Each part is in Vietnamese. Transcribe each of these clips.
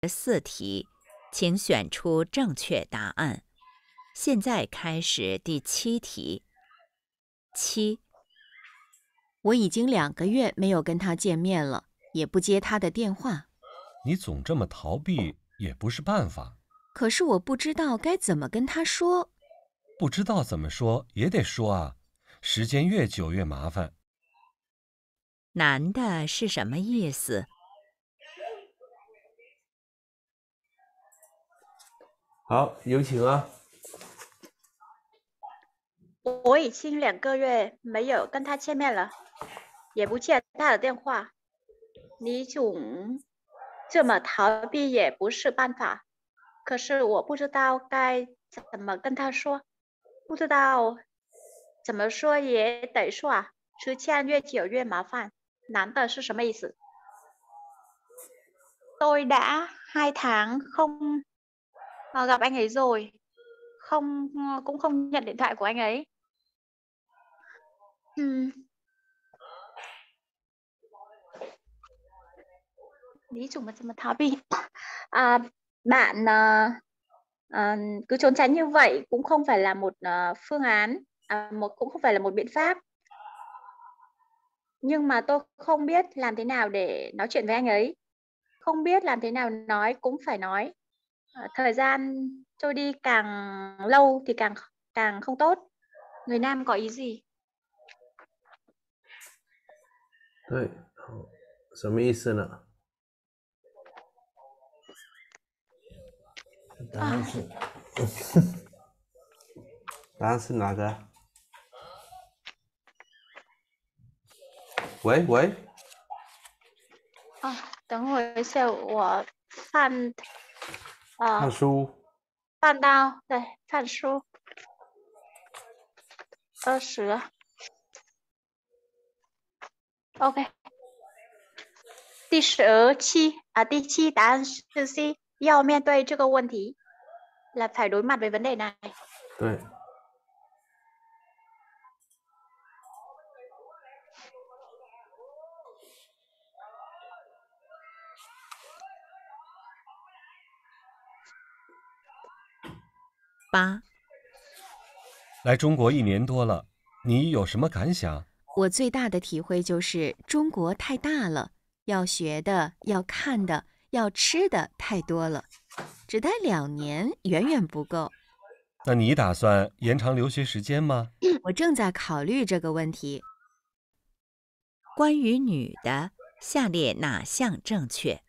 4题，请选出正确答案。现在开始第7题。7， 我已经2个月没有跟他见面了，也不接他的电话。 你总这么逃避也不是办法。 可是我不知道该怎么跟他说。 不知道怎么说也得说啊，时间越久越麻烦。 难的是什么意思？ 好，有请啊。 我已经2个月没有跟他见面了，也不接他的电话。你总这么逃避也不是办法。可是我不知道该怎么跟他说，不知道怎么说也得说啊，时间越久越麻烦。难的是什么意思？Tôi đã 2 tháng không gặp anh ấy rồi, cũng không nhận điện thoại của anh ấy. 你怎么这么逃避？Bạn cứ trốn tránh như vậy cũng không phải là một phương án, cũng không phải là một biện pháp. Nhưng mà tôi không biết làm thế nào để nói chuyện với anh ấy. Không biết làm thế nào nói cũng phải nói. Thời gian trôi đi càng lâu thì càng không tốt. Người Nam có ý gì? 对，什么意思呢？答案是，答案是哪个？喂喂。 等会儿一下，我看看书。 看到，对，看书。20。OK。第7，答案是 C， 要面对这个问题，là phải đối mặt với vấn đề này。 对。 8， 来中国1年多了，你有什么感想？ 我最大的体会就是中国太大了，要学的、要看的、要吃的太多了，只待2年远远不够。 那你打算延长留学时间吗？ 我正在考虑这个问题。 关于女的，下列哪项正确？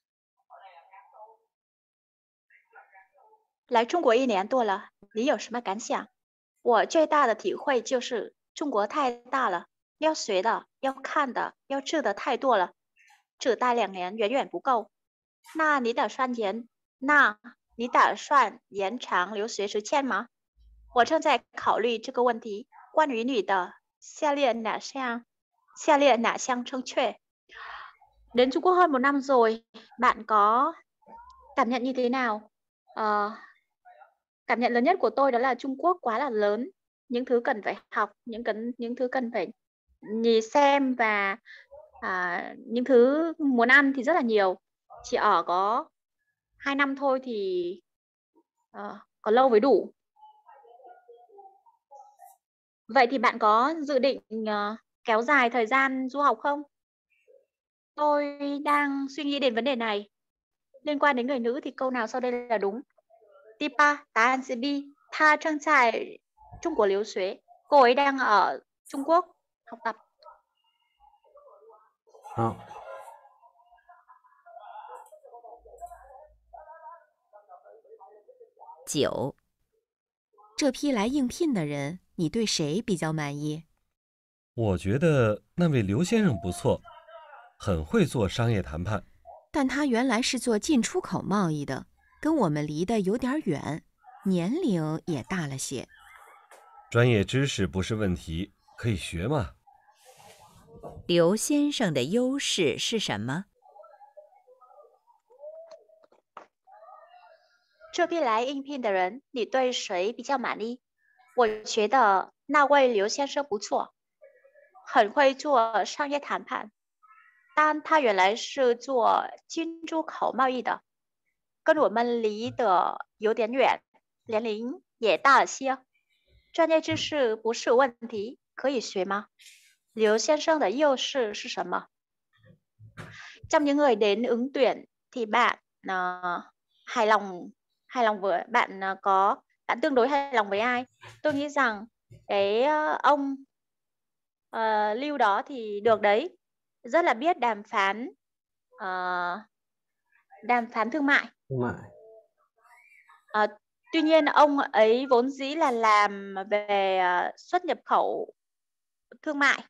来中国1年多了，你有什么感想？我最大的体会就是中国太大了，要学的、要看的、要吃的太多了，只待2年远远不够。那你打算延长留学时间吗？我正在考虑这个问题。关于女的，下列哪项正确？Đến Trung Quốc hơn 1 năm rồi, bạn có cảm nhận như thế nào? Cảm nhận lớn nhất của tôi đó là Trung Quốc quá là lớn, những thứ cần phải học, những thứ cần phải nhìn xem và những thứ muốn ăn thì rất là nhiều. Chỉ ở có 2 năm thôi thì có lâu mới đủ. Vậy thì bạn có dự định kéo dài thời gian du học không? Tôi đang suy nghĩ đến vấn đề này. Liên quan đến người nữ thì câu nào sau đây là đúng? Tiếp 3,答案是 B， 她正在中国留学，cô ấy đang ở Trung Quốc học tập. 好。 9， 这批来应聘的人，你对谁比较满意？ 我觉得那位刘先生不错，很会做商业谈判。 但他原来是做进出口贸易的，跟我们离得有点远，年龄也大了些。 专业知识不是问题，可以学嘛。 刘先生的优势是什么？ 这批来应聘的人，你对谁比较满意？我觉得那位刘先生不错，很会做商业谈判，但他原来是做进出口贸易的， 跟我们离得有点远，年龄也大了些，专业知识不是问题，可以学吗？刘先生的优势是什么？Trong những người đến ứng tuyển thì bạn hài lòng với bạn bạn tương đối hài lòng với ai? Tôi nghĩ rằng cái ông Lưu đó thì được đấy, rất là biết đàm phán thương mại. Thương mại. Tuy nhiên ông ấy vốn dĩ là làm về xuất nhập khẩu thương mại.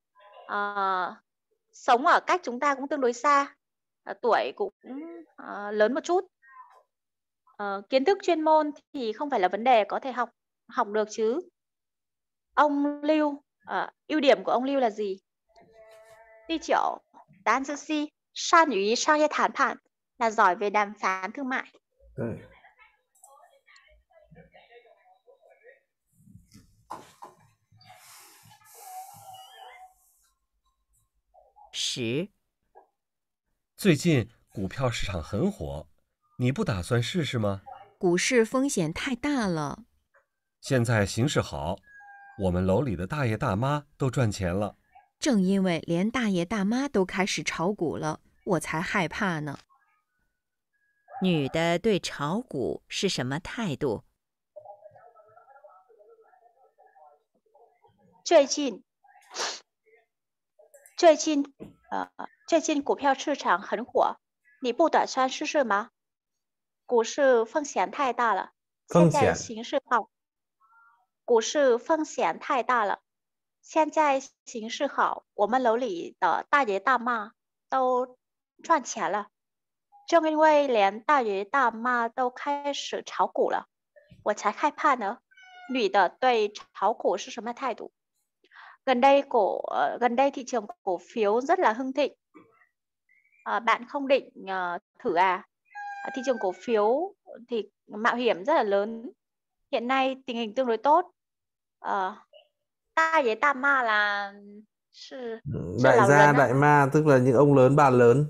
Sống ở cách chúng ta cũng tương đối xa, tuổi cũng lớn một chút. Kiến thức chuyên môn thì không phải là vấn đề, có thể học được chứ. Ông Lưu, ưu điểm của ông Lưu là gì? Đi triệu, đán sư si, san yu商业谈判 là giỏi về đàm phán thương mại. Đấy. Sử. 最近股票市场很火，你不打算试试吗？ 股市风险太大了。 现在形势好，我们楼里的大爷大妈都赚钱了。 正因为连大爷大妈都开始炒股了，我才害怕呢。 女的对炒股是什么态度？ 最近股票市场很火，你不打算试试吗？股市风险太大了，现在形势好。股市风险太大了，现在形势好，我们楼里的大爷大妈都赚钱了。正因为连大爷大妈都开始炒股了，我才害怕呢。女的对炒股是什么态度？Gần đây thị trường cổ phiếu rất là hưng thịnh. Bạn không định thử à? Thị trường cổ phiếu thì mạo hiểm rất là lớn. Hiện nay tình hình tương đối tốt. Ta với tam ma là đại gia đại ma, tức là những ông lớn bà lớn.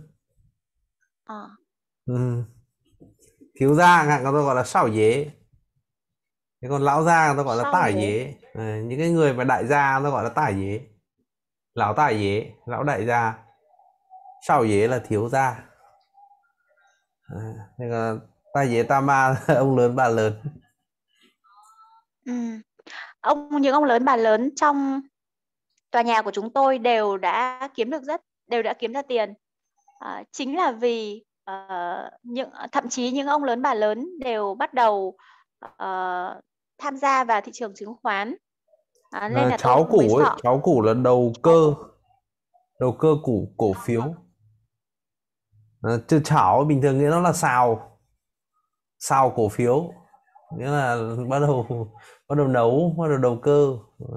Thiếu gia người ta gọi là sảo dế. Thế còn lão gia người ta gọi là tải dế. Những cái người mà đại gia người ta gọi là tải dế. Lão tải dế, lão đại gia. Sảo dế là thiếu gia. Thế còn tai dế tam ma ông lớn bà lớn. Những ông lớn bà lớn trong tòa nhà của chúng tôi đều đã kiếm ra tiền. Chính là vì thậm chí những ông lớn bà lớn đều bắt đầu tham gia vào thị trường chứng khoán. Nên là cháu củ ấy, cháu củ là đầu cơ cổ phiếu. Chứ chảo bình thường nghĩa nó là xào cổ phiếu, nghĩa là bắt đầu nấu, bắt đầu đầu cơ.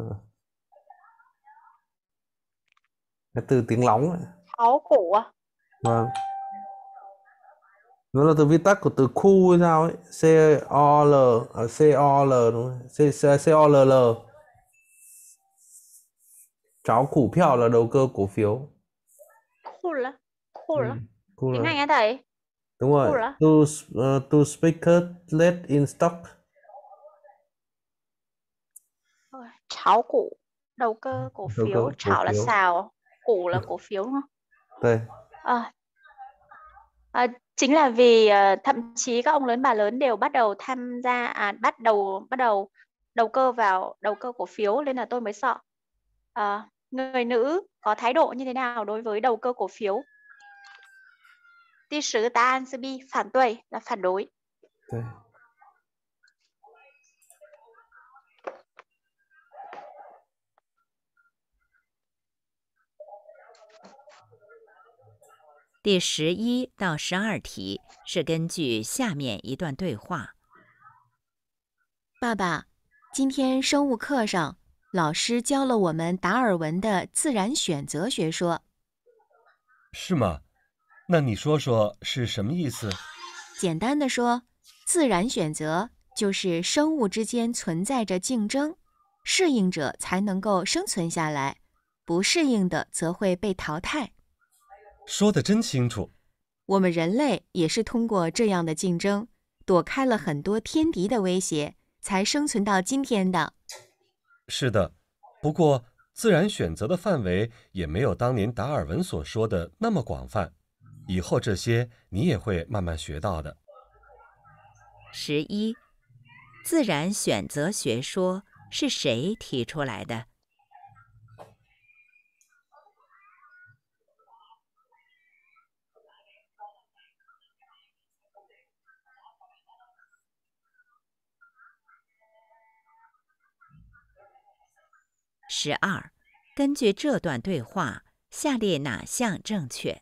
Cái từ tiếng lóng ấy. Cháu củ à? Vâng. Nó là từ viết tắt của từ khu hay sao ấy, COL đúng không? COLL. Cháu củ phiếu là đầu cơ cổ phiếu. Cool. Tiếng Anh hả thầy? Đúng rồi. To speculate in stock. Cháu củ, đầu cơ cổ phiếu. Cháu là xào, củ là cổ phiếu đúng không? Đây. Chính là vì thậm chí các ông lớn bà lớn đều bắt đầu tham gia, bắt đầu đầu cơ cổ phiếu, nên là tôi mới sợ. Người nữ có thái độ như thế nào đối với đầu cơ cổ phiếu?第10个答案是 B, 反对 là phản đối. Đây. 第11到12题是根据下面一段对话。 爸爸，今天生物课上，老师教了我们达尔文的自然选择学说。 是吗？那你说说是什么意思？ 简单的说，自然选择就是生物之间存在着竞争，适应者才能够生存下来，不适应的则会被淘汰。 说得真清楚。 我们人类也是通过这样的竞争，躲开了很多天敌的威胁，才生存到今天的。 是的，不过自然选择的范围也没有当年达尔文所说的那么广泛。以后这些你也会慢慢学到的。 11. 自然选择学说是谁提出来的？12. 根据这段对话，下列哪项正确？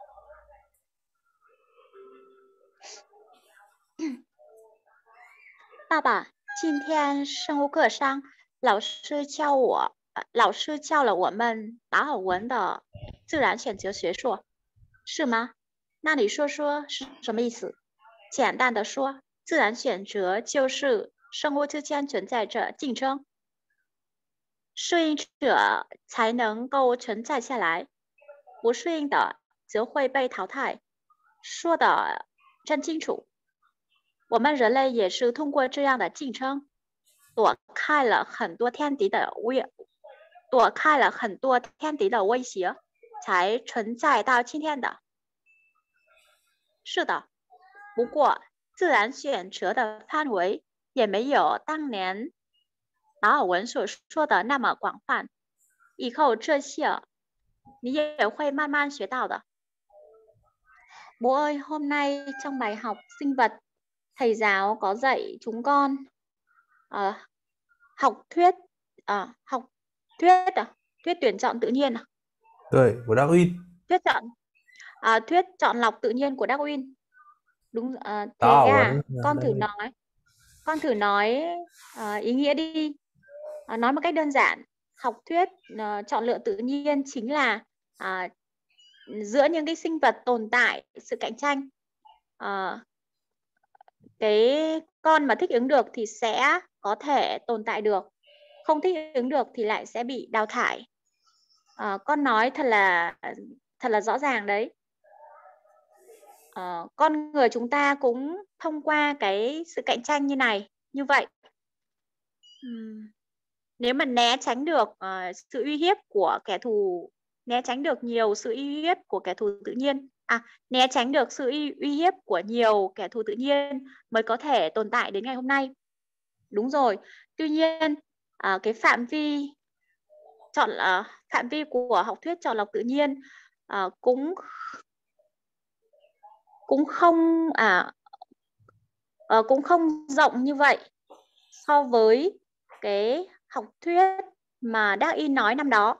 爸爸，今天生物课上，老师教了我们达尔文的自然选择学说，是吗？那你说说是什么意思？简单的说，自然选择就是生物之间存在着竞争，适应者才能够存在下来，不适应的则会被淘汰。说的真清楚。我们人类也是通过这样的竞争，躲开了很多天敌的威胁，才存在到今天的。是的，不过自然选择的范围也没有当年达尔文所说的那么广泛。以后这些你也会慢慢学到的。Bố ơi, hôm nay trong bài học sinh vật, thầy giáo có dạy chúng con học thuyết tuyển chọn tự nhiên Của Darwin. Thuyết chọn lọc tự nhiên của Darwin. Đúng, thế con thử nói ý nghĩa đi. Nói một cách đơn giản, học thuyết chọn lựa tự nhiên chính là giữa những cái sinh vật tồn tại sự cạnh tranh. Cái con mà thích ứng được thì sẽ có thể tồn tại được, không thích ứng được thì lại sẽ bị đào thải. Con nói thật là rõ ràng đấy. Con người chúng ta cũng thông qua cái sự cạnh tranh như vậy. Nếu mà né tránh được sự uy hiếp của kẻ thù, né tránh được nhiều sự uy hiếp của kẻ thù tự nhiên, né tránh được sự uy hiếp của nhiều kẻ thù tự nhiên mới có thể tồn tại đến ngày hôm nay. Đúng rồi. Tuy nhiên, cái phạm vi của học thuyết chọn lọc tự nhiên cũng không rộng như vậy so với cái học thuyết mà Darwin nói năm đó.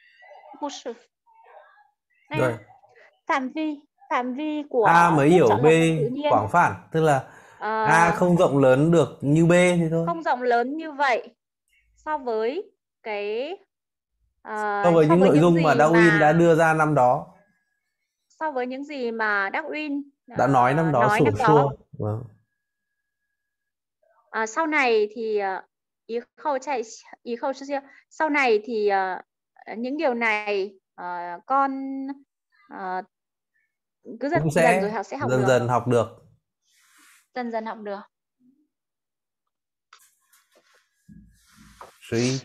Rồi. Phạm vi của A mới hiểu B quảng phản, tức là A không rộng lớn được như B thì thôi. Không rộng lớn như vậy so với cái so với những nội dung mà Darwin đã đưa ra năm đó. So với những gì mà Darwin đã nói năm đó sổ xua. Vâng. Sau này thì sau này thì những điều này con cứ dần dần rồi sẽ học dần học được. Dần dần học được. Suy.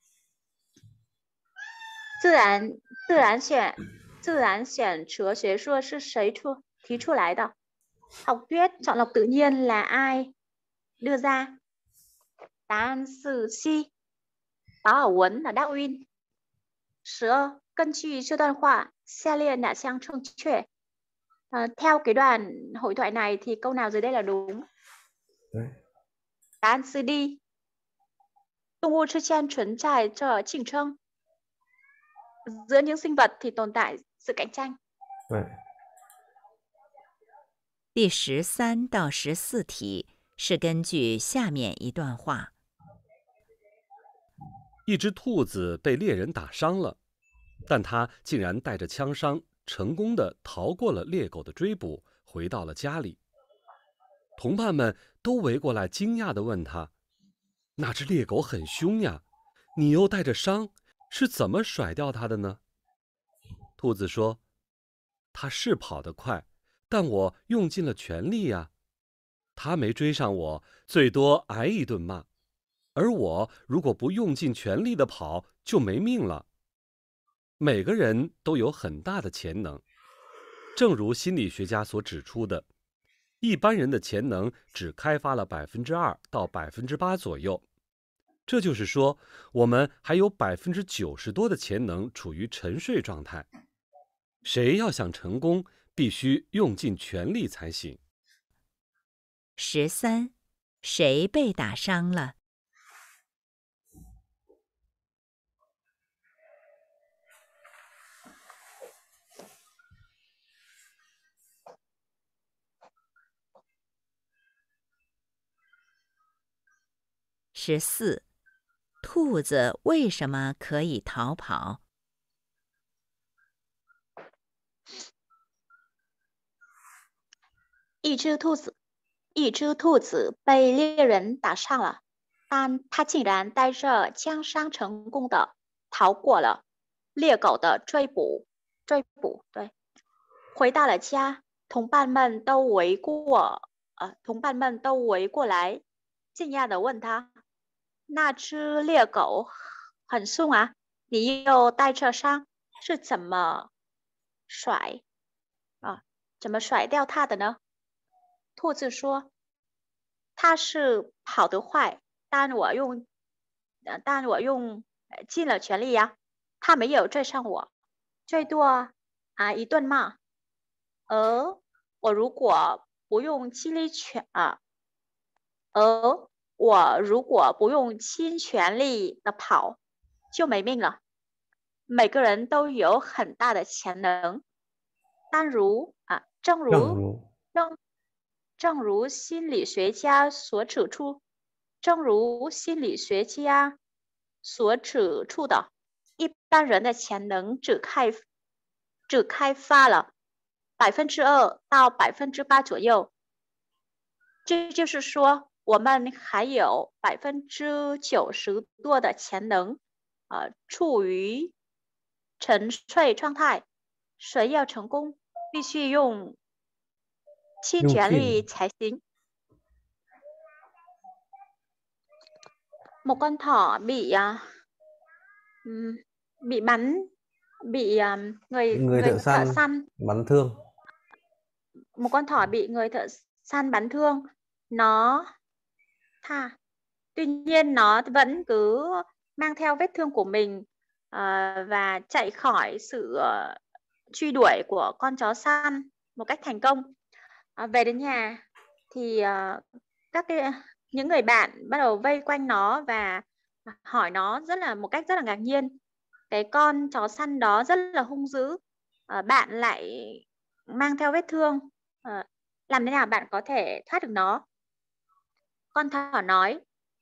自然选择学说是谁提出来的？ Học thuyết chọn lọc tự nhiên là ai đưa ra?答案是 C. 达尔文là Darwin. 12. 根据这段话，下列哪项正确？ Theo cái đoạn hội thoại này thì câu nào dưới đây là đúng?答案是 D. 动物之间存在着竞争。 Giữa những sinh vật thì tồn tại sự cạnh tranh. 第13到14题是根据下面一段话。 一只兔子被猎人打伤了，但它竟然带着枪伤，成功地逃过了猎狗的追捕，回到了家里。同伴们都围过来，惊讶地问他：“那只猎狗很凶呀，你又带着伤，是怎么甩掉它的呢？”兔子说：“它是跑得快， 但我用尽了全力呀。他没追上我，最多挨一顿骂。而我如果不用尽全力的跑，就没命了。每个人都有很大的潜能，正如心理学家所指出的，一般人的潜能只开发了2%到8%左右。这就是说，我们还有90%多的潜能处于沉睡状态。谁要想成功，必须用尽全力才行。 13，谁被打伤了？14，兔子为什么可以逃跑？ 一只兔子被猎人打伤了，但它竟然带着枪伤成功的逃过了猎狗的追捕。对，回到了家，同伴们都围过来，惊讶地问他：“那只猎狗很凶啊，你又带着伤，是怎么甩掉它的呢？”兔子说：“它是跑得快，但我用尽了全力呀，它没有追上我，最多一顿骂。而我如果不用尽全力的跑，就没命了。每个人都有很大的潜能，正如心理学家所指出的，一般人的潜能只开发了2%到8%左右。这就是说，我们还有90%多的潜能，处于沉睡状态。谁要成功，必须用尽全力才行。Một con thỏ bị người thợ săn bắn thương. Một con thỏ bị người thợ săn bắn thương. Tuy nhiên nó vẫn cứ mang theo vết thương của mình và chạy khỏi sự truy đuổi của con chó săn một cách thành công. Về đến nhà thì những người bạn bắt đầu vây quanh nó và hỏi nó một cách rất là ngạc nhiên. Cái con chó săn đó rất là hung dữ, bạn lại mang theo vết thương, làm thế nào bạn có thể thoát được nó? Con thỏ nói,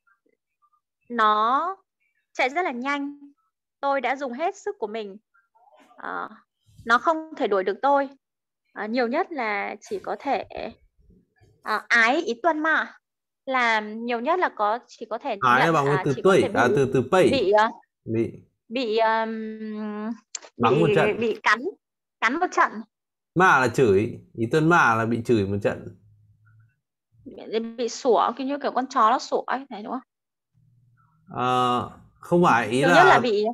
nó chạy rất là nhanh, tôi đã dùng hết sức của mình, nó không thể đuổi được tôi, nhiều nhất là chỉ có thể ái ý tuân mà, làm nhiều nhất là chỉ có thể Ái nhận bằng từ chỉ có thể từ pay bị cắn một trận. Mạ là chửi, ý tuân mạ là bị chửi một trận. Bị sủa, kiểu con chó nó sủa ấy, này đúng không? Không phải, ý nhiều là nhất là bị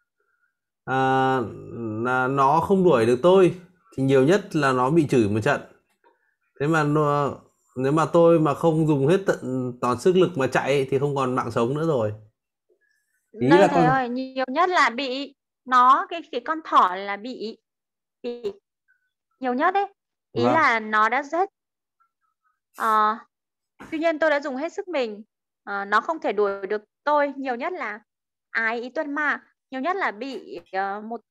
nó không đuổi được tôi, thì nhiều nhất là nó bị chửi một trận. Thế mà nếu mà tôi mà không dùng hết toàn sức lực mà chạy thì không còn mạng sống nữa rồi. Ý đây là thầy ơi, nhiều nhất là bị nó, cái con thỏ là bị nhiều nhất đấy. Ý là nó đã giết. Tuy nhiên tôi đã dùng hết sức mình, nó không thể đuổi được tôi, nhiều nhất là ái ý tuân mà, nhiều nhất là bị một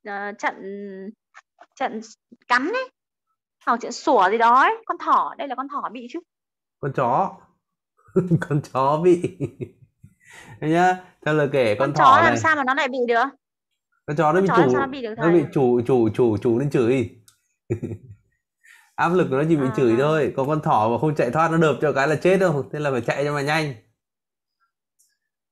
trận cắn ấy, hoặc trận sủa gì đó ấy. Con thỏ, đây là con thỏ bị chứ. Con chó. Con chó bị. Đấy nhá, theo lời kể con thỏ chó làm này. sao mà nó lại bị được? Con chó nó bị chủ nên chửi. Áp lực của nó chỉ bị chửi thôi, còn con thỏ mà không chạy thoát nó đợp cho cái là chết đâu, thế là phải chạy cho mà nhanh.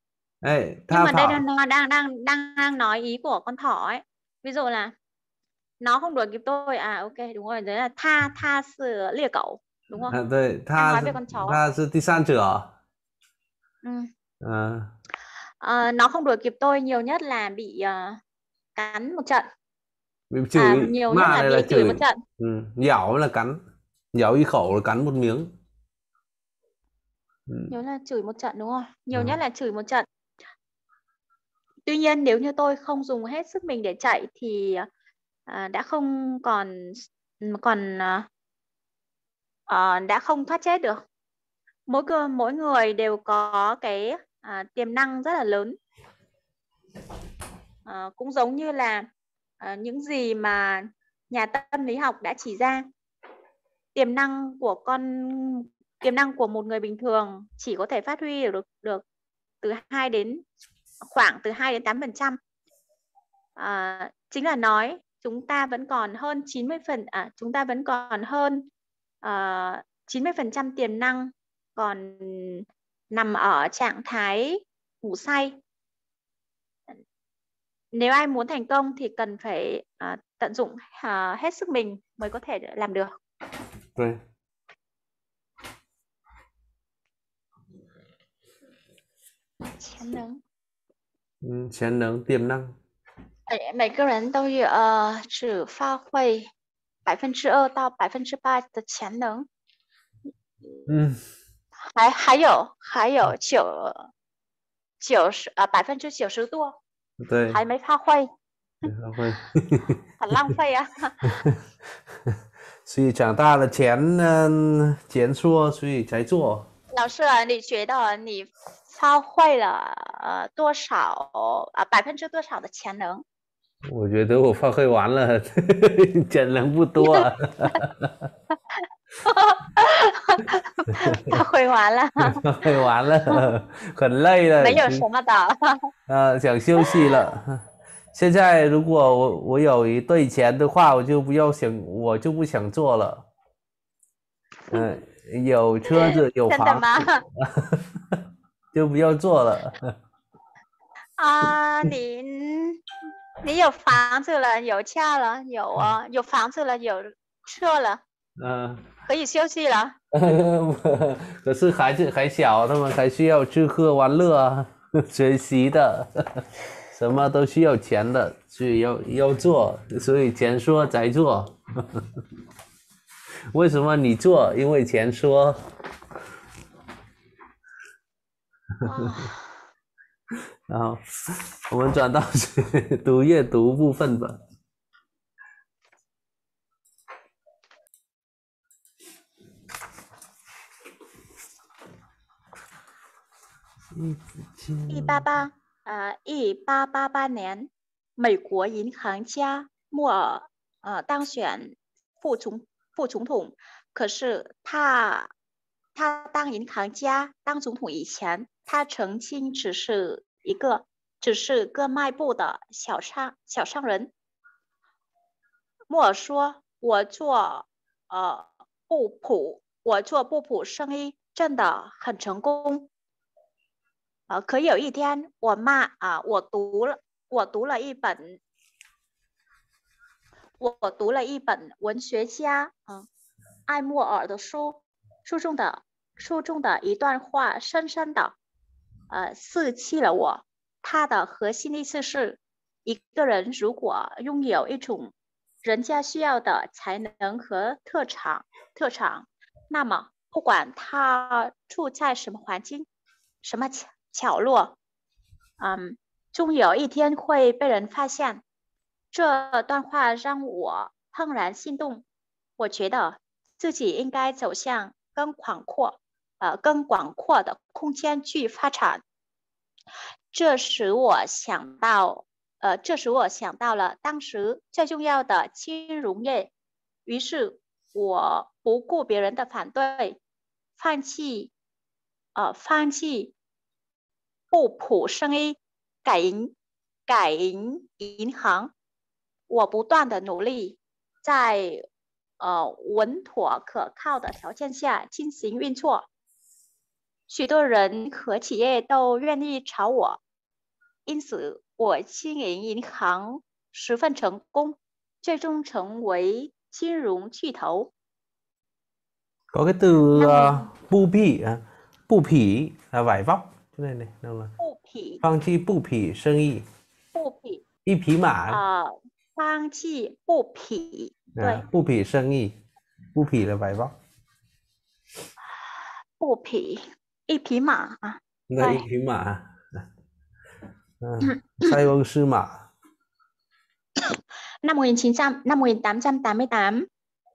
Đây, nhưng mà đây là nó đang nói ý của con thỏ ấy. Ví dụ là nó không đuổi kịp tôi. À ok, đúng rồi, đấy là tha是猎狗, đúng không? 对， Đang nói về con chó. 他是第三者。 Ừ. 嗯， Nó không đuổi kịp tôi, nhiều nhất là bị cắn một trận. bị chửi, Nhiều nhất ma là này bị là chửi một chửi. trận. 咬là cắn,咬一口là cắn một miếng. Nhiều là chửi một trận, đúng không? Nhiều Ừ. nhất là chửi một trận. Tuy nhiên nếu như tôi không dùng hết sức mình để chạy thì đã không đã không thoát chết được. Mỗi người đều có cái tiềm năng rất là lớn. Cũng giống như là những gì mà nhà tâm lý học đã chỉ ra, tiềm năng của một người bình thường chỉ có thể phát huy được từ 2 đến 8%. Chính là nói chúng ta vẫn còn hơn 90% tiềm năng còn nằm ở trạng thái ngủ say. Nếu ai muốn thành công thì cần phải tận dụng hết sức mình mới có thể làm được. Rồi.潜能 tiềm năng. 每个人都有只发挥2%到8%的潜能。还有90%多 还没发挥。很浪费啊。 所以长大了钱说，所以才做。 老师啊，你觉得你发挥了多少%多少的潜能？ 我觉得我发挥完了，潜能不多。 发挥完了， 发挥完了，很累了， 没有什么的。 想休息了。现在如果我有一堆钱的话，我就不想做了。有车子有房子就不要做了。 你有房子了，有家了，有房子了，有车了，可以休息了。 可是孩子还小，他们还需要吃喝玩乐啊，学习的，什么都需要钱的，所以要做，所以钱说才做。为什么你做？因为钱说。然后我们转到阅读部分吧。 1888年，美国银行家莫尔当选副总统。可是他当银行家、当总统以前，他曾经只是个卖布的小商人。莫尔说：“我做布匹生意真的很成功。可有一天，我读了一本文学家艾默尔的书中的一段话深深的刺激了我。它的核心意思是，一个人如果拥有一种人家需要的才能和特长，那么不管他处在什么环境、什么角落，终有一天会被人发现。这段话让我怦然心动，我觉得自己应该走向更广阔的空间去发展。这使我想到了当时最重要的金融业。于是我不顾别人的反对，放弃布匹生意，改营银行。我不断的努力，在稳妥可靠的条件下进行运作。许多人和企业都愿意找我，因此我经营银行十分成功。 最终成为金融巨头。 Có cái từ Năm 1000 bu phỉ, bu phỉ là vải vóc. Cái này này, đâu là 不匹放弃不匹生意， 不匹一匹马， 放弃不匹，对， 不匹生意，不匹 là vải vóc. 不匹一匹马啊， Đây, Đây. y匹马. Sai ông sư mã. năm 1888,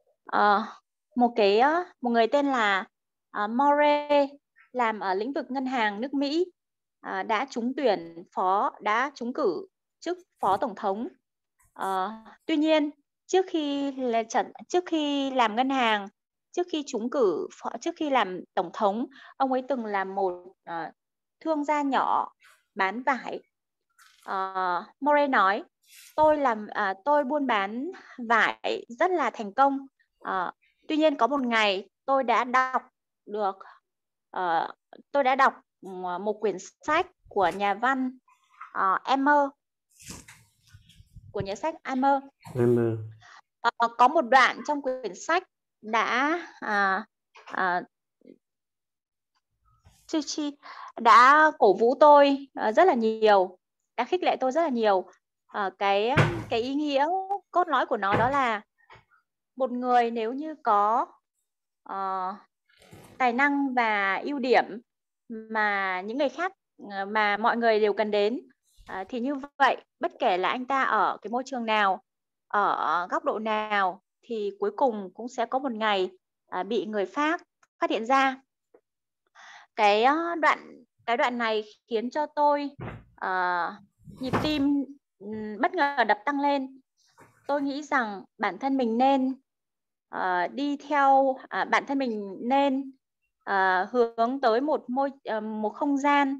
một người tên là Moore làm ở lĩnh vực ngân hàng nước Mỹ đã trúng cử chức phó tổng thống. Tuy nhiên trước khi làm ngân hàng, trước khi làm tổng thống, ông ấy từng là một thương gia nhỏ bán vải. Moore nói, tôi buôn bán vải rất là thành công. Tuy nhiên có một ngày tôi đã đọc một quyển sách của nhà văn Emmer, của nhà sách Emmer. Có một đoạn trong quyển sách đã cổ vũ tôi rất là nhiều, đã khích lệ tôi rất là nhiều. Cái ý nghĩa cốt lõi của nó đó là một người nếu như có tài năng và ưu điểm mà những người khác, mà mọi người đều cần đến, thì như vậy bất kể là anh ta ở cái môi trường nào, ở góc độ nào, thì cuối cùng cũng sẽ có một ngày bị người khác phát hiện ra. Cái đoạn này khiến cho tôi nhịp tim bất ngờ đập tăng lên. Tôi nghĩ rằng bản thân mình nên hướng tới một không gian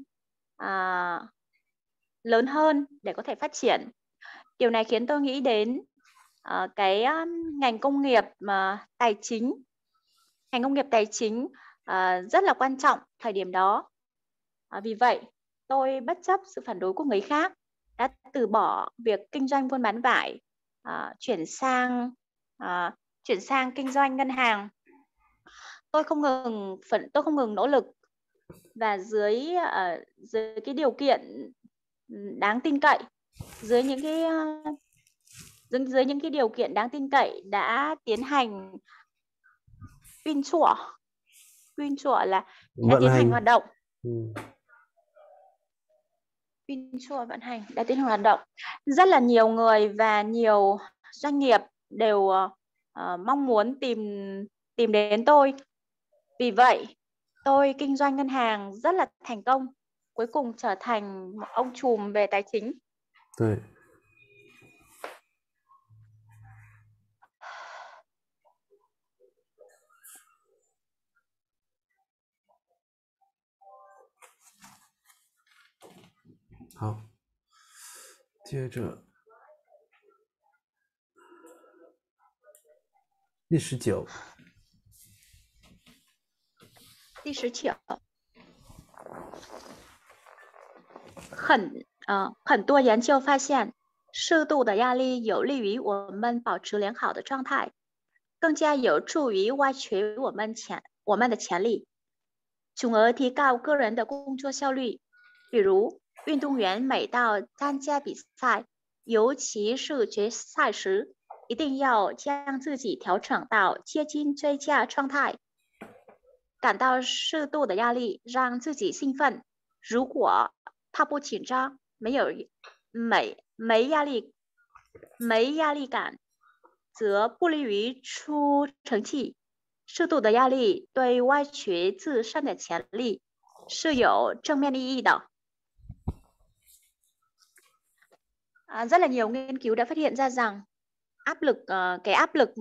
lớn hơn để có thể phát triển. Điều này khiến tôi nghĩ đến cái ngành công nghiệp tài chính. Ngành công nghiệp tài chính rất là quan trọng thời điểm đó. Vì vậy, tôi bất chấp sự phản đối của người khác đã từ bỏ việc kinh doanh buôn bán vải, chuyển sang kinh doanh ngân hàng. Tôi không ngừng nỗ lực, và dưới cái điều kiện đáng tin cậy, dưới những cái điều kiện đáng tin cậy đã tiến hành Win chùa là đã tiến hành hoạt động. Win chùa vận hành đã tiến hành hoạt động. Rất là nhiều người và nhiều doanh nghiệp đều mong muốn tìm đến tôi. Vì vậy, tôi kinh doanh ngân hàng rất là thành công, cuối cùng trở thành một ông trùm về tài chính. 对。好，接着第19。 第19，很多研究发现，适度的压力有利于我们保持良好的状态，更加有助于挖掘我们的潜力，从而提高个人的工作效率。比如，运动员每到参加比赛，尤其是决赛时，一定要将自己调整到接近最佳状态。感到适度的压力让自己兴奋，如果他不紧张，没压力感，则不利于出成绩。适度的压力对挖掘自身的潜力是有正面意义的。Rất là nhiều nghiên cứu đã phát hiện ra rằng cái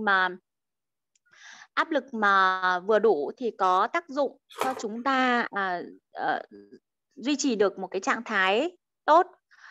áp lực mà vừa đủ thì có tác dụng cho chúng ta duy trì được một cái trạng thái tốt,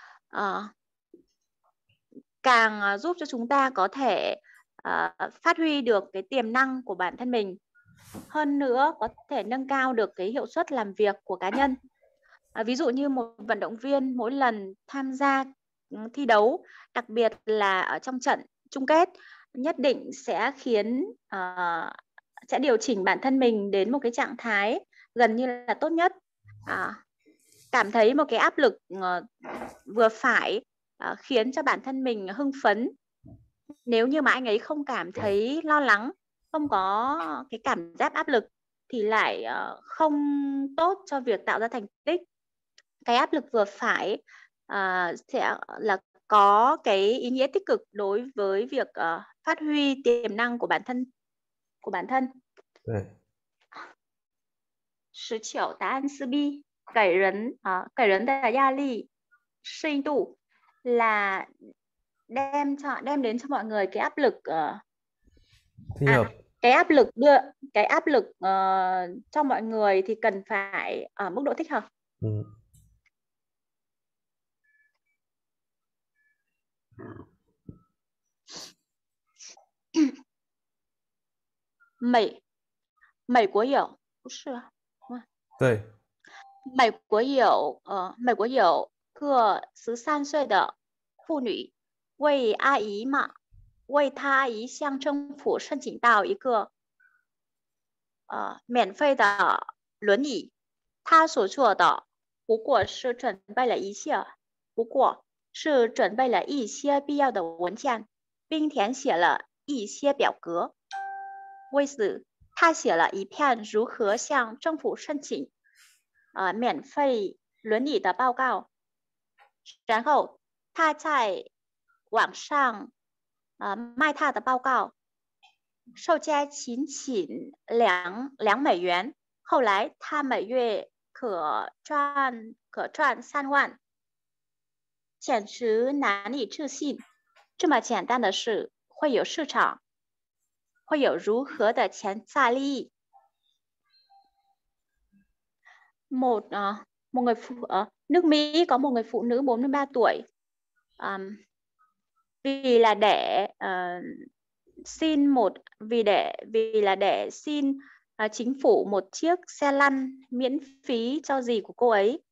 càng giúp cho chúng ta có thể phát huy được cái tiềm năng của bản thân mình, hơn nữa có thể nâng cao được cái hiệu suất làm việc của cá nhân. Ví dụ như một vận động viên mỗi lần tham gia thi đấu, đặc biệt là ở trong trận chung kết nhất định sẽ khiến sẽ điều chỉnh bản thân mình đến một cái trạng thái gần như là tốt nhất. Cảm thấy một cái áp lực vừa phải khiến cho bản thân mình hưng phấn. Nếu như mà anh ấy không cảm thấy lo lắng, không có cái cảm giác áp lực thì lại không tốt cho việc tạo ra thành tích. Cái áp lực vừa phải sẽ là có cái ý nghĩa tích cực đối với việc phát huy tiềm năng của bản thân. 对， 19答案4B 给人的压力适应度 là đem đến cho mọi người cái áp lực thích hợp. cái áp lực cho mọi người thì cần phải ở mức độ thích hợp. Mỹ Quốc hiểu 不是啊对， 美国有个13岁的妇女为她阿姨向政府申请到一个免费的轮椅。她所做的不过是准备了一些必要的文件，并填写了一些表格。为此，她写了一篇如何向政府申请免费轮椅的报告，然后他在网上卖他的报告，售价仅2美元。后来他每月可赚3万，简直难以置信。这么简单的事会有市场，会有如何的潜在利益？ nước Mỹ có một người phụ nữ 43 tuổi vì là để xin chính phủ một chiếc xe lăn miễn phí cho dì của cô ấy.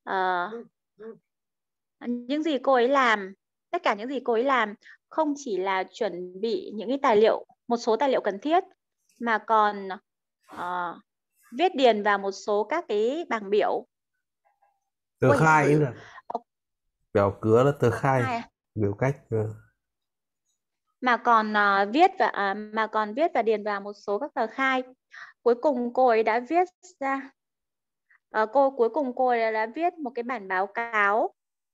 Những gì cô ấy làm, tất cả những gì cô ấy làm không chỉ là chuẩn bị những cái một số tài liệu cần thiết, mà còn viết điền vào một số các cái bảng biểu. Tờ khai ấy là biểu cứa là tờ khai, biểu cách. Mà còn viết và điền vào một số các tờ khai. Cuối cùng cô ấy đã viết ra một cái bản báo cáo.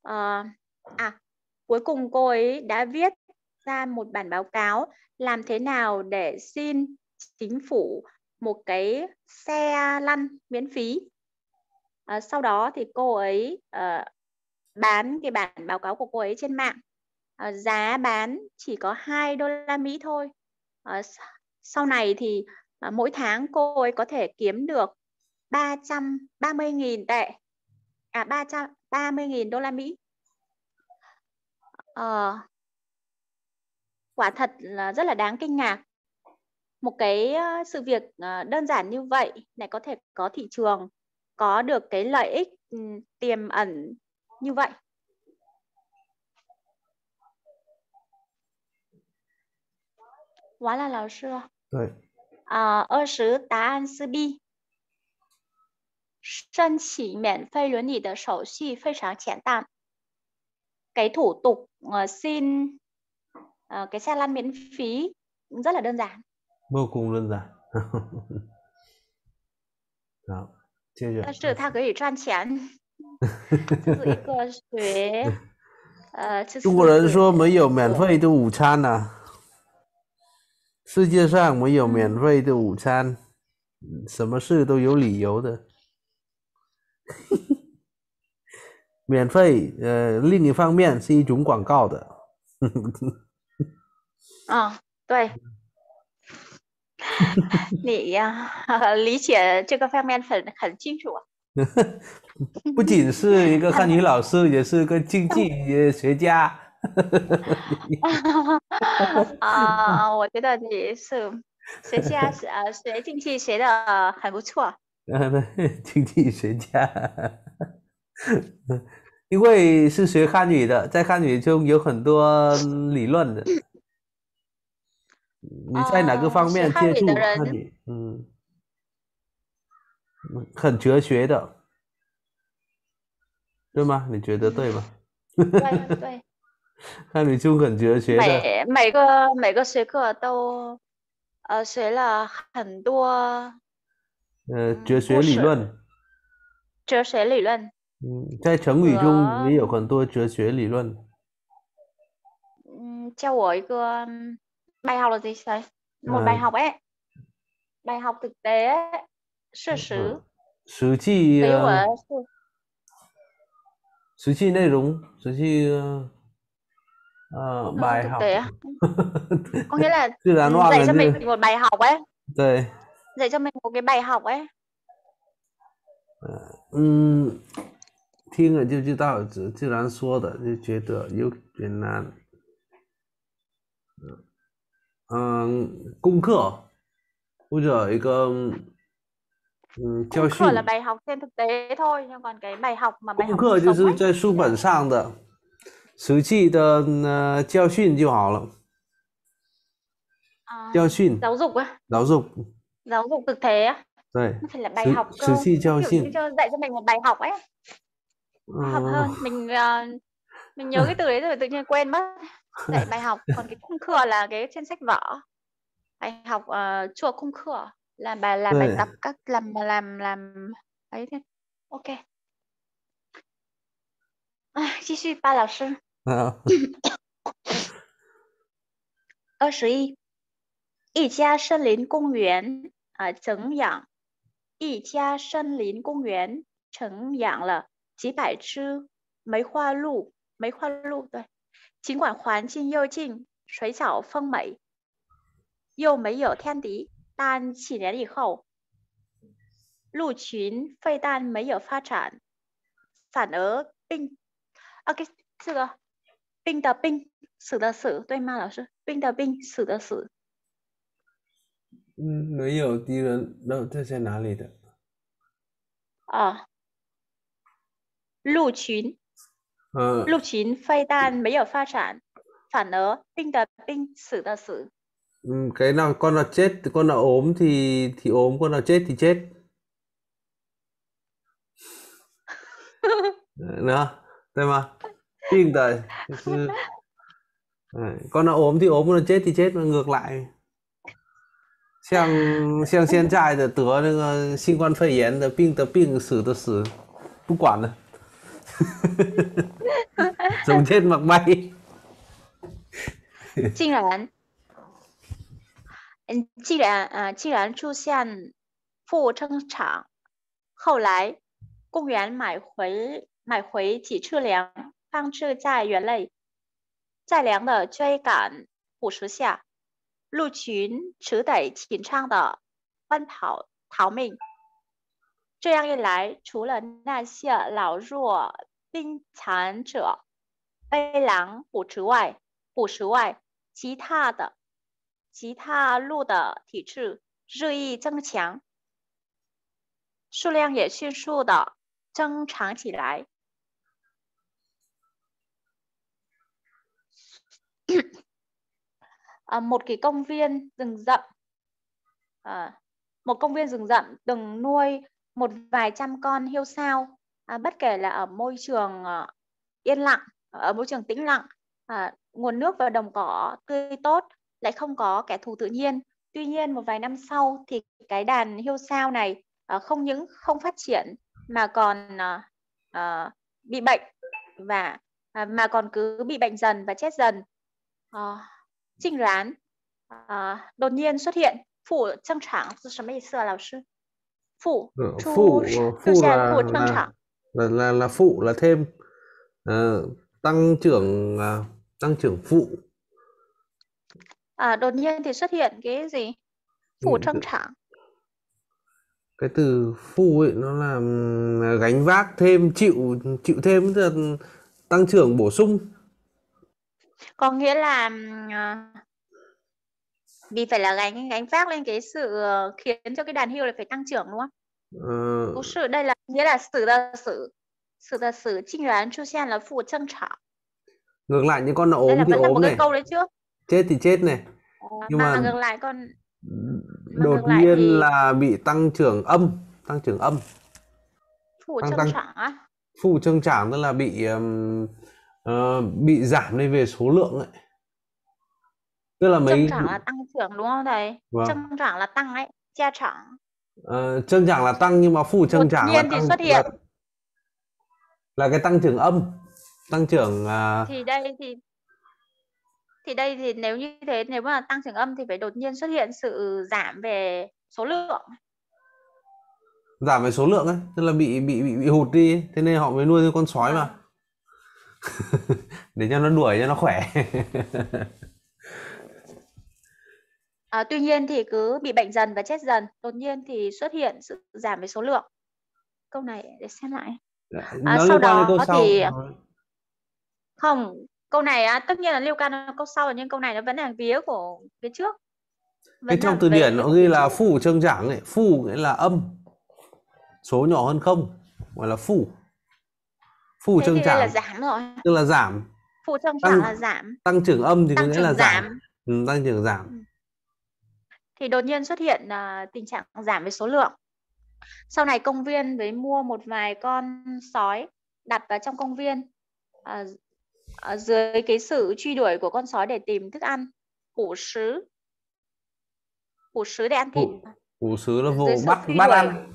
Cuối cùng cô ấy đã viết ra một bản báo cáo làm thế nào để xin chính phủ một cái xe lăn miễn phí. Sau đó thì cô ấy bán cái bản báo cáo của cô ấy trên mạng. Giá bán chỉ có 2 đô la Mỹ thôi. Sau này thì mỗi tháng cô ấy có thể kiếm được 330.000 tệ. 330.000 đô la Mỹ. Quả thật là rất là đáng kinh ngạc. Một cái sự việc đơn giản như vậy lại có thể có thị trường, có được cái lợi ích tiềm ẩn như vậy. Hóa là lão sư. 20答案4B 申请免费轮椅的手续非常简单. Cái thủ tục xin cái xe lăn miễn phí rất là đơn giản. Vô cùng đơn giản. Đó, 但是它可以赚钱。这是一个学中国人说没有免费的午餐啊，世界上没有免费的午餐，什么事都有理由的。免费另一方面是一种广告的。 对。你理解这个方面很清楚。 不仅是一个汉语老师，也是个经济学家。 我觉得你是学经济学的很不错。 经济学家。因为是学汉语的，在汉语中有很多理论的。 你在哪个方是面接汉语的触汉人， 语？很哲学的，对吗？你觉得对吗？ 对对， 汉语中很哲学的， 每个学科都学了很多哲学故事、 理论。 哲学理论在成语中和也有很多哲学理论。 cho 我一个 bài học là gì thầy? Một bài học ấy, bài học thực tế ấy, sự实实际给我是实际内容，实际bài thực học. tế á. Có nghĩa là Tự然忘 dạy 了 cho 这 mình một bài học ấy, 对， dạy cho mình một cái bài học ấy. 听了就知道，自然说的就觉得有点难。功课或者一个教 Khung 训 khở là bài học trên thực tế thôi, nhưng còn cái bài học mà bài 功 học 课 cuộc 就 sống 是 ấy, 在书本上的实际的教训就好了。教训 giáo dục á, giáo dục giáo dục thực tế á, 对 nó phải là bài học 实 cơ, 际教 kiểu như 训 dạy cho mình một bài học ấy, hợp hơn. Mình nhớ cái từ đấy rồi tự nhiên quên mất. Dạy bài học, còn cái khung khở là cái trên sách vở. Bài học chùa khung khở là làm bài 对 tập các làm ấy thế. Ok. 继续吧，老师。21，一家森林公园整养，一家森林公园承养了几百只梅花鹿，对，尽管环境又静，水草丰美，又没有天敌，但几年以后，鹿群非但没有发展，反而这个病的病，死的死，对吗，老师？病的病，死的死。 没有敌人，那这在哪里的？ 鹿群非但没有发展，反而病的病，死的死。 cái nào con nào chết, con nào ốm thì ốm, con nào chết thì chết. Nữa,对吗？病的就是con nào ốm thì ốm, con nào chết thì chết, mà ngược lại. 像现在的得那个新冠肺炎的病的病，死的死，不管了，总chết mặc bay. 既然出现副生场，后来公园买回几次粮，放置在园内，在粮的追赶捕食下，鹿群只得紧张的奔跑逃命。这样一来，除了那些老弱病残者被狼捕食外，其他鹿的体质日益增强，数量也迅速的增长起来。Một cái công viên rừng rậm, một công viên rừng rậm từng nuôi một vài trăm con hươu sao, bất kể là ở môi trường yên lặng, ở môi trường tĩnh lặng, nguồn nước và đồng cỏ tươi tốt, lại không có kẻ thù tự nhiên. Tuy nhiên một vài năm sau thì cái đàn hươu sao này không những không phát triển mà còn bị bệnh và mà còn cứ bị bệnh dần và chết dần. 竟然đột nhiên xuất hiện 副正场是什么意思啊，老师？副出现副正场 là phụ, là thêm, tăng trưởng phụ. Đột nhiên thì xuất hiện cái gì? Phụ trăng trạng. Cái từ phụ ấy nó là gánh vác thêm, chịu thêm, tức là tăng trưởng bổ sung. Có nghĩa là vì phải là gánh vác lên cái sự khiến cho cái đàn hươu này phải tăng trưởng đúng không? Bố sự đây là nghĩa là sự的死竟然出现了副正场. Ngược lại những con nào ốm Đây là thì vẫn là một ốm cái này, câu đấy trước. chết thì chết này, Nhưng mà Mà ngược lại con mà đột ngược lại nhiên thì là bị tăng trưởng âm, phụ tăng trân tăng trạng á. phụ trưng trạng, tức là bị giảm đi về số lượng ấy. Tức là Trân mấy trạng là tăng trưởng đúng không thầy? vâng, Trân trạng là tăng ấy, gia trạng. trưng trạng là tăng nhưng mà phụ Đột trưng trạng là nhiên thì tăng xuất hiện. là cái tăng trưởng âm, tăng trưởng Thì đây thì nếu như thế, nếu mà tăng trưởng âm thì phải đột nhiên xuất hiện sự giảm về số lượng. giảm về số lượng ấy, tức là bị hụt đi ấy. Thế nên họ mới nuôi con sói mà. Để cho nó đuổi cho nó khỏe. Tuy nhiên thì cứ bị bệnh dần và chết dần, đột nhiên thì xuất hiện sự giảm về số lượng. Câu này để xem lại. Nó Sau liên quan đến câu đó sau. thì không, câu này tất nhiên là liên quan đến câu sau, nhưng câu này nó vẫn là vía của phía trước, Cái vẫn là trong từ điển về nó của ghi phía là trước. phụ trưng trạng ấy, phụ nghĩa là âm, số nhỏ hơn không, gọi là phụ Thế trưng thì đây là trạng, giảm rồi. tức là giảm. Phụ trân Tăng trạng là giảm, tăng trưởng âm thì có tăng nghĩa là trưởng giảm. giảm. Tăng trưởng giảm. Thì đột nhiên xuất hiện tình trạng giảm về số lượng. Sau này công viên mới mua một vài con sói đặt vào trong công viên, dưới cái sự truy đuổi của con sói để tìm thức ăn,捕sứ để ăn thịt. Phụ sứ là Dưới vô sự bắt truy bắt đuổi, ăn.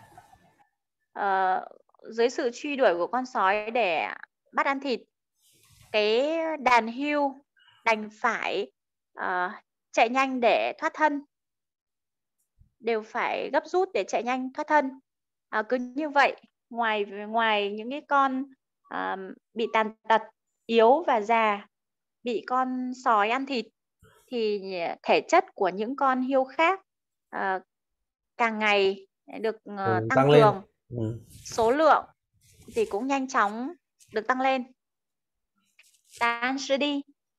dưới sự truy đuổi của con sói để bắt ăn thịt, cái đàn hươu đành phải chạy nhanh để thoát thân, đều phải gấp rút để chạy nhanh thoát thân. Cứ như vậy, ngoài những cái con bị tàn tật, yếu và già, bị con sói ăn thịt, thì thể chất của những con hươu khác càng ngày được tăng lên. cường, số lượng thì cũng nhanh chóng được tăng lên. 但是呢，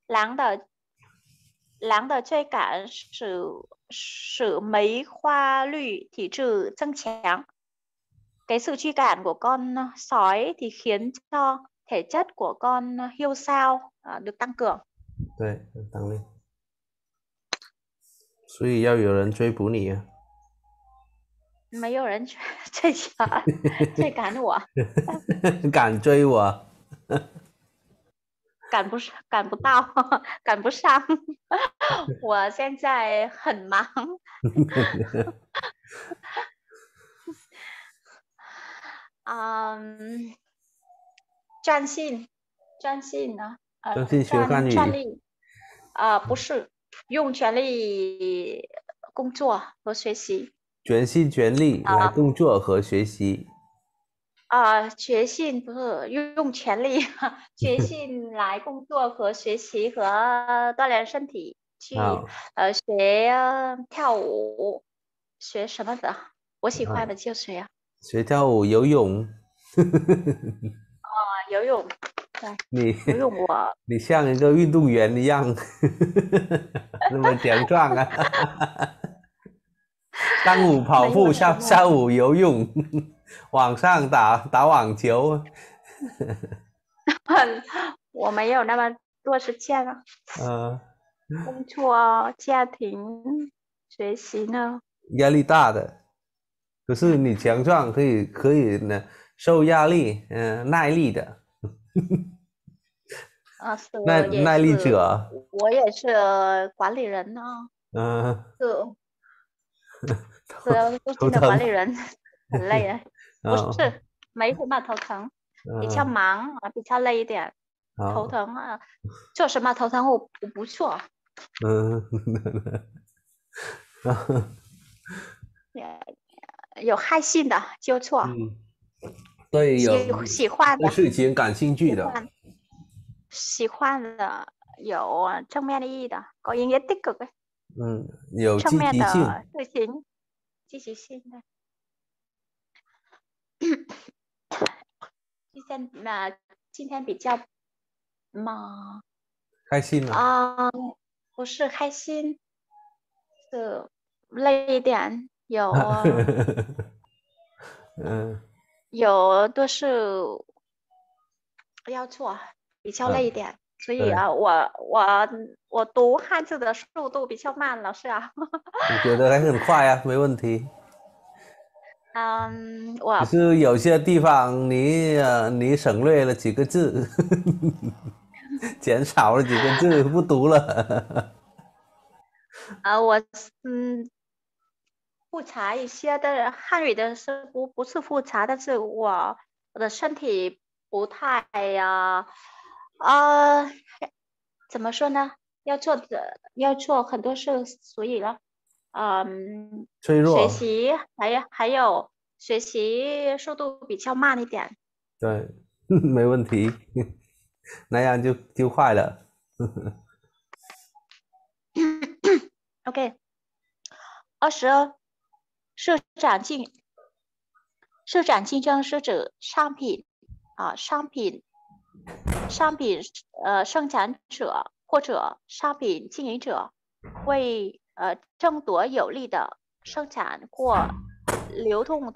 狼的追赶使梅花绿体质增强. Cái sự truy cản của con sói thì khiến cho thể chất của con hươu sao được tăng cường. 对，tăng lên. 所以要有人追捕你啊。 没有人追赶我。 敢追我。 赶不到，赶不上。我现在很忙。专心呢？ 专心学汉语。 专力，不是，用全力工作和学习。 全心全力来工作和学习。 决心不是用全力，决心来工作和学习和锻炼身体，去学跳舞，学什么的？我喜欢的就是学跳舞、游泳。 游泳，对，游泳我你像一个运动员一样，那么强壮啊！上午跑步，下午游泳，晚上打网球。 我没有那么多时间了。工作、家庭、学习呢？ 压力大的，可是你强壮，可以呢，受压力，耐力的。耐力者。 我也是管理人呢。都是管理人，很累啊。不是，没什么头疼，比较忙，比较累一点。头疼做什么头疼我不错。有害性的就错。 对， 喜欢的， 对事情感兴趣的。 喜欢的，有正面的意义的，có ý nghĩa tích cực ấy. 有积极性。 事情，积极性的。今天比较忙。 开心吗？ 不是开心，是累一点，有都是要做，比较累一点。 所以啊，我读汉字的速度比较慢，老师啊。 你觉得还很快啊，没问题。 嗯， 只是有些地方你省略了几个字，减少了几个字，不读了。 我复杂一些的汉语的是不是复杂，但是我的身体不太怎么说呢？要做很多事，所以呢， 脆弱。 学习还有学习速度比较慢一点。 对，没问题，那样就快了。 OK， 22市场竞争是指商品生产者或者商品经营者为争夺有利的生产或流通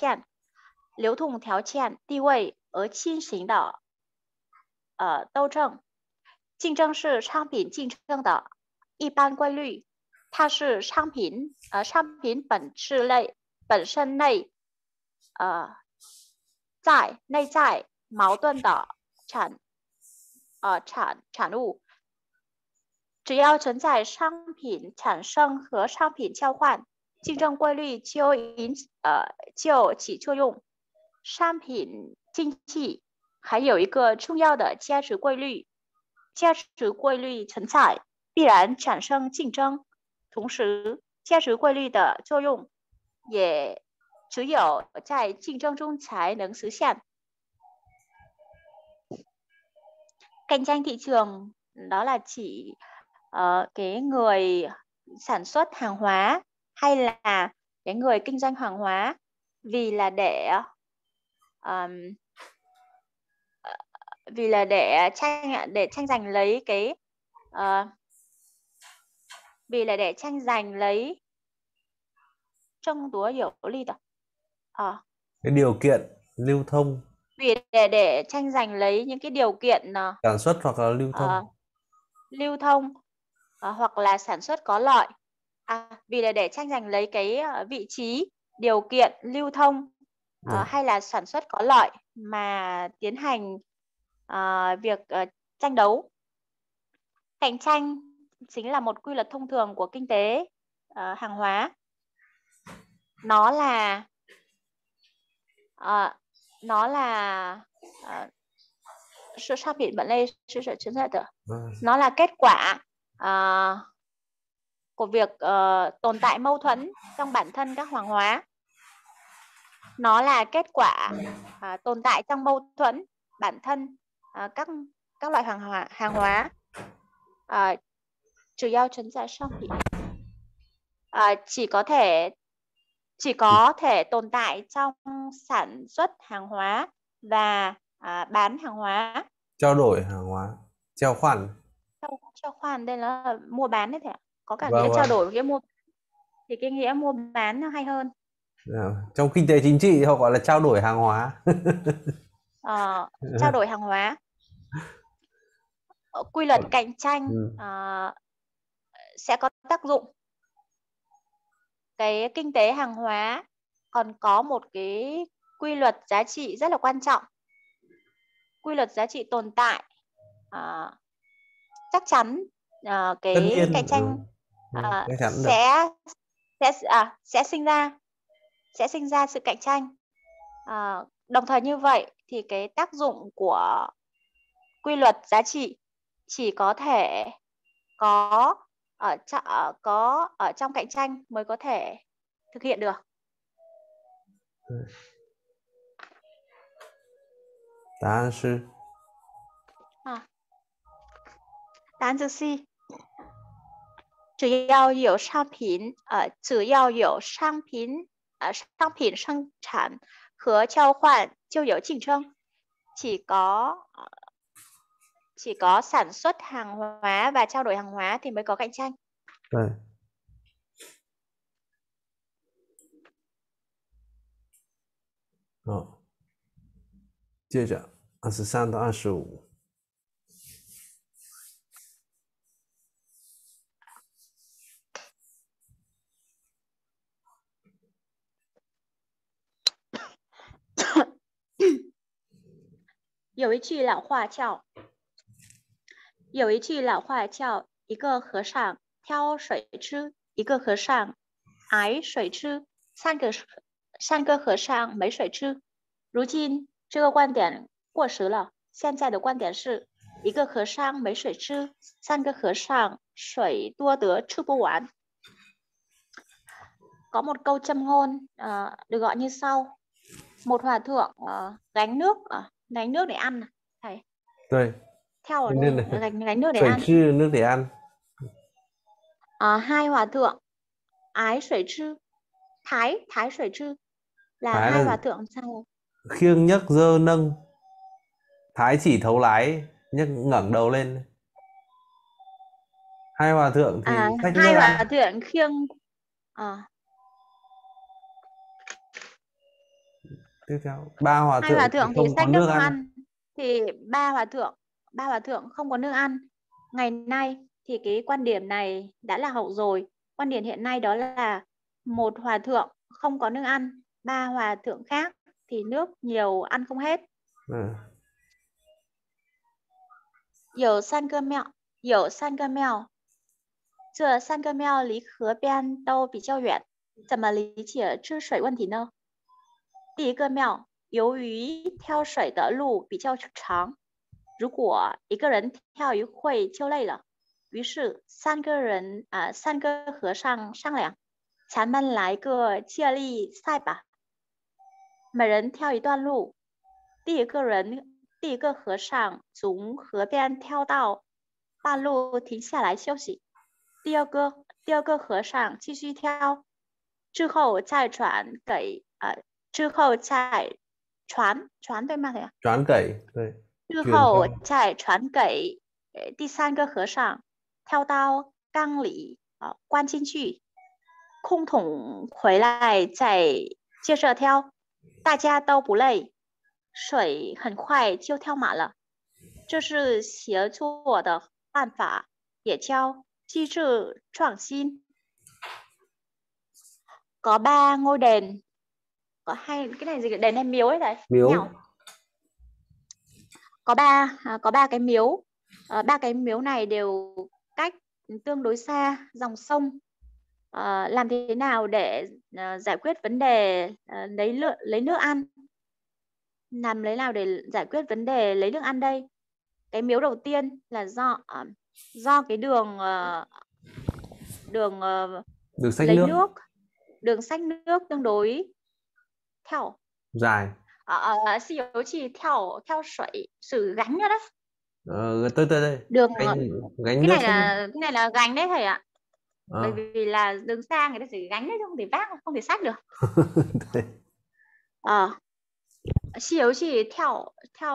条件地位而进行的斗争。竞争是商品竞争的一般规律，它是商品本身内内在矛盾的产物。只要存在商品产生和商品交换，竞争规律就起作用。商品经济还有一个重要的价值规律，价值规律存在，必然产生竞争。同时，价值规律的作用也只有在竞争中才能实现。Cạnh tranh thị trường đó là chỉ cái người sản xuất hàng hóa hay là cái người kinh doanh hàng hóa, vì là để tranh giành lấy cái争夺有利的 cái điều kiện lưu thông, vì để tranh giành lấy những cái điều kiện sản xuất hoặc là lưu thông hoặc là sản xuất có lợi, vì là để tranh giành lấy cái vị trí, điều kiện lưu thông hay là sản xuất có lợi mà tiến hành việc tranh đấu. Cạnh tranh chính là một quy luật thông thường của kinh tế hàng hóa. Nó là sự商品本类是存在的. Nó là kết quả của việc tồn tại mâu thuẫn trong bản thân các hàng hóa. Nó là kết quả tồn tại trong mâu thuẫn bản thân các loại hàng hóa. Chủ yếu存在商品 chỉ có thể tồn tại trong sản xuất hàng hóa và bán hàng hóa. trao đổi hàng hóa, giao khoản. Giao khoản đây là mua bán đấy, có cả Vâng, nghĩa vâng. trao đổi với cái mua, thì cái nghĩa mua bán nó hay hơn. Trong kinh tế chính trị họ gọi là trao đổi hàng hóa. Trao đổi hàng hóa. Quy luật cạnh tranh sẽ có tác dụng. Cái kinh tế hàng hóa còn có một cái quy luật giá trị rất là quan trọng. Quy luật giá trị tồn tại chắc chắn cái cạnh tranh sẽ sinh ra sự cạnh tranh. Đồng thời như vậy thì cái tác dụng của quy luật giá trị chỉ có thể có ở trong cạnh tranh mới có thể thực hiện được. 答案是答案是 C。只要有商品生产和交换就有竞争. Chỉ có sản xuất hàng hóa và trao đổi hàng hóa thì mới có cạnh tranh. 对。接着23到25。 有一句老话叫一个和尚挑水吃，一个和尚挨水吃，三个和尚没水吃。如今这个观点过时了，现在的观点是一个和尚没水吃，三个和尚水多得吃不完. Có một câu châm ngôn được gọi như sau: một hòa thượng gánh nước để ăn thầy. 对， Theo ở nên đây là gánh nước để 水 ăn. 吃 nước để ăn. Hai hòa thượng ái水吃, thái水吃là Thái hai là hòa thượng sao? khiêng nhấc dơ nâng. Thái chỉ thấu lái, nhấc ngẩng đầu lên. Hai hòa thượng thì xách Hai nước hòa ăn. thượng khiêng Tiếp theo, ba hòa hai hòa thượng thì thượng thì không có xách nước nước ăn. ăn, thì ba hòa thượng không có nước ăn. Ngày nay thì cái quan điểm này đã là hậu rồi. Quan điểm hiện nay đó là một hòa thượng không có nước ăn, ba hòa thượng khác thì nước nhiều ăn không hết. Dẫu san cơ mèo,这三个庙离河边都比较远，怎么理解治水问题呢？第一个庙，由于挑水的路比较长，如果一个人挑一会就累了，于是三个和尚商量，咱们来个接力赛吧，每人挑一段路，第一个和尚从河边挑到半路停下来休息，第二个和尚继续挑，之后再传给传对吗？对呀， Choán cẩy, 对， 之 truyền 后 cho. 再传给第三个和尚，跳到缸里灌进去，空桶回来再接着挑，大家都不累，水很快就跳满了。这是协作的办法，也叫机智创新。Có 3 ngôi đền, có hai cái này gì, đền hay miếu ấy thầy? Miếu. Nhào. Có ba cái miếu, ba cái miếu này đều cách tương đối xa dòng sông. Làm thế nào để giải quyết vấn đề lấy nước ăn? Làm lấy nào để giải quyết vấn đề lấy nước ăn đây? Cái miếu đầu tiên là do cái đường xách lấy nước. Đường xách nước tương đối theo Dài. Xí Dấu Trì theo水 sử gánh nữa đấy. Tôi đây. Đường Gánh nước. cái này là gánh đấy thầy ạ. Bởi vì là đường xa người ta sử gánh đấy, không thể vác, không thể xách được. Xí Dấu Trì theo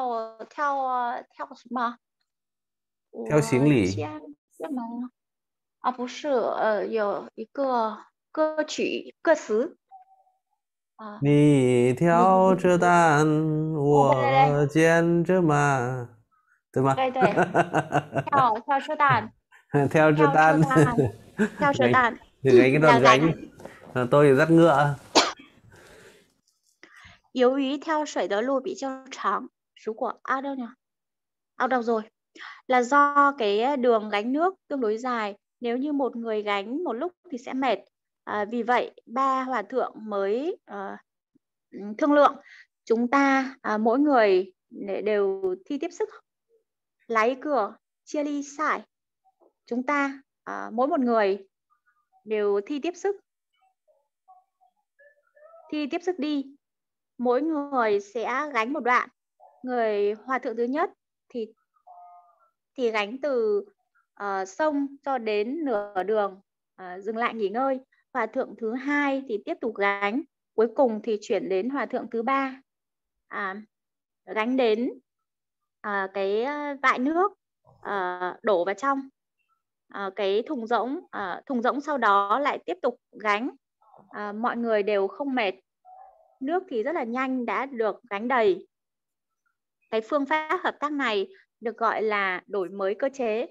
什么? Theo行李. 不是，有一个歌曲歌词。 你挑着担，我捡着马，对吗？ 对对，挑着担， theo着担. Theo着担 Thì gánh cái là đòn gánh. Tôi thì dắt ngựa. 由于挑水的路比较长，如果đâu nhỉ? Đâu rồi? Là do cái đường gánh nước tương đối dài, nếu như một người gánh một lúc thì sẽ mệt. Vì vậy ba hòa thượng mới thương lượng chúng ta mỗi người đều thi tiếp sức. Lấy cửa chia ly sai. Chúng ta mỗi một người đều thi tiếp sức đi. Mỗi người sẽ gánh một đoạn. Người hòa thượng thứ nhất thì gánh từ sông cho đến nửa đường, dừng lại nghỉ ngơi. Hòa thượng thứ hai thì tiếp tục gánh. Cuối cùng thì chuyển đến hòa thượng thứ ba, gánh đến cái vại nước, đổ vào trong cái thùng rỗng, sau đó lại tiếp tục gánh. Mọi người đều không mệt, nước thì rất là nhanh đã được gánh đầy. Cái phương pháp hợp tác này được gọi là đổi mới cơ chế.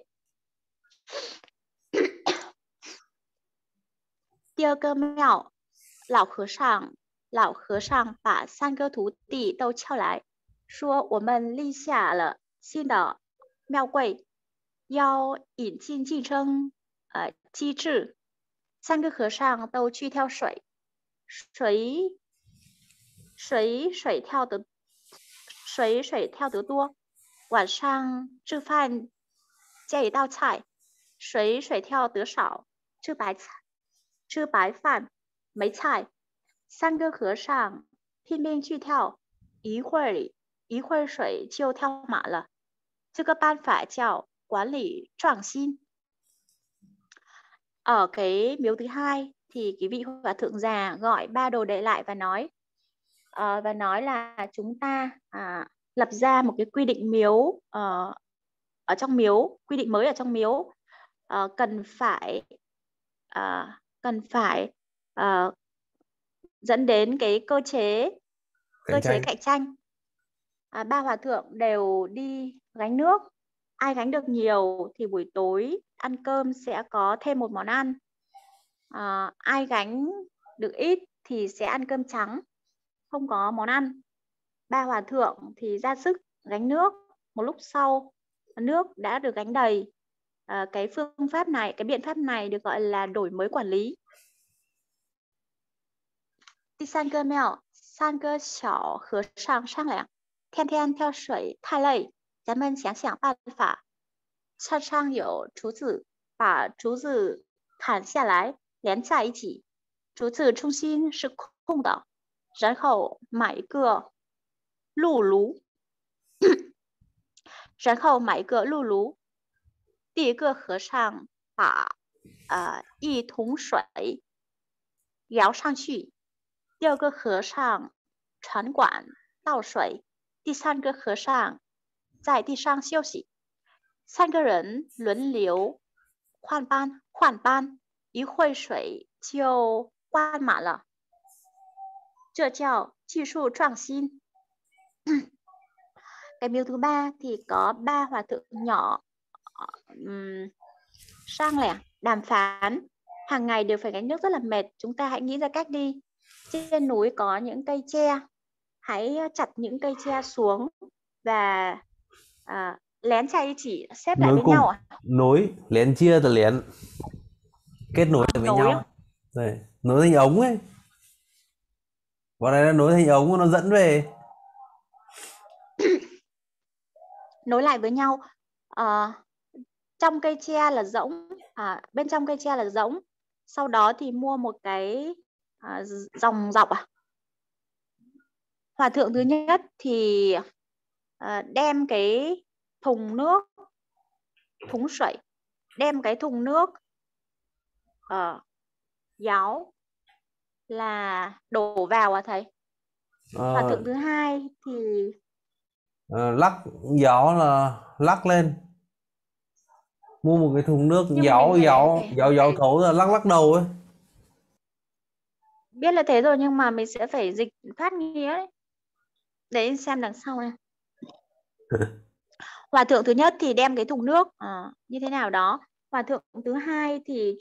Tiêu cơ mẹo, lão和尚把三个徒弟都叫来， 说我们立下了新的庙柜，要引进竞争机制。三个和尚都去跳水，谁水跳得多，晚上吃饭加一道菜；谁水跳得少，吃白饭没菜。三个和尚拼命去跳，一会儿水就跳满了。这个办法叫管理创新. Ở cái miếu thứ hai thì cái vị hòa thượng già gọi ba đồ đệ lại và nói là chúng ta lập ra một cái quy định miếu ở trong miếu, quy định mới ở trong miếu, cần phải dẫn đến cái cơ chế cạnh tranh. Ba hòa thượng đều đi gánh nước. Ai gánh được nhiều thì buổi tối ăn cơm sẽ có thêm một món ăn. Ai gánh được ít thì sẽ ăn cơm trắng, không có món ăn. Ba hòa thượng thì ra sức gánh nước. Một lúc sau nước đã được gánh đầy. Cái phương pháp này, cái biện pháp này được gọi là đổi mới quản lý. 第三个庙，三个小和尚商量，天天跳水太累，咱们想想办法。山上有竹子，把竹子砍下来连在一起，竹子中心是空的，然后买一个露炉，第一个和尚把一桶水舀上去，第二个和尚传管倒水，第三个和尚在地上休息。三个人轮流换班，一会水就灌满了，这叫技术创新. Cái miếu thứ ba thì có ba hòa thượng nhỏ sang lẻ đàm phán. Hàng ngày đều phải gánh nước rất là mệt. Chúng ta hãy nghĩ ra cách đi. Trên núi có những cây tre, hãy chặt những cây tre xuống và lén chay chỉ xếp lại với nhau. Nối, lén chia từ lén kết nối với nhau. Đây, nối thành ống ấy. Vào đây là nối thành ống nó dẫn về. Nối lại với nhau. Trong cây tre là rỗng, bên trong cây tre là rỗng. Sau đó thì mua một cái dòng dọc. Hòa thượng thứ nhất thì đem cái thùng sậy, đem cái thùng nước giáo là đổ vào thầy. Hòa thượng thứ hai thì lắc giáo là lắc lên, mua một cái thùng nước giáo thấu là lắc đầu ấy. Biết là thế rồi nhưng mà mình sẽ phải dịch phát nghĩa đấy. Để xem đằng sau này. Hòa thượng thứ nhất thì đem cái thùng nước như thế nào đó. Hòa thượng thứ hai thì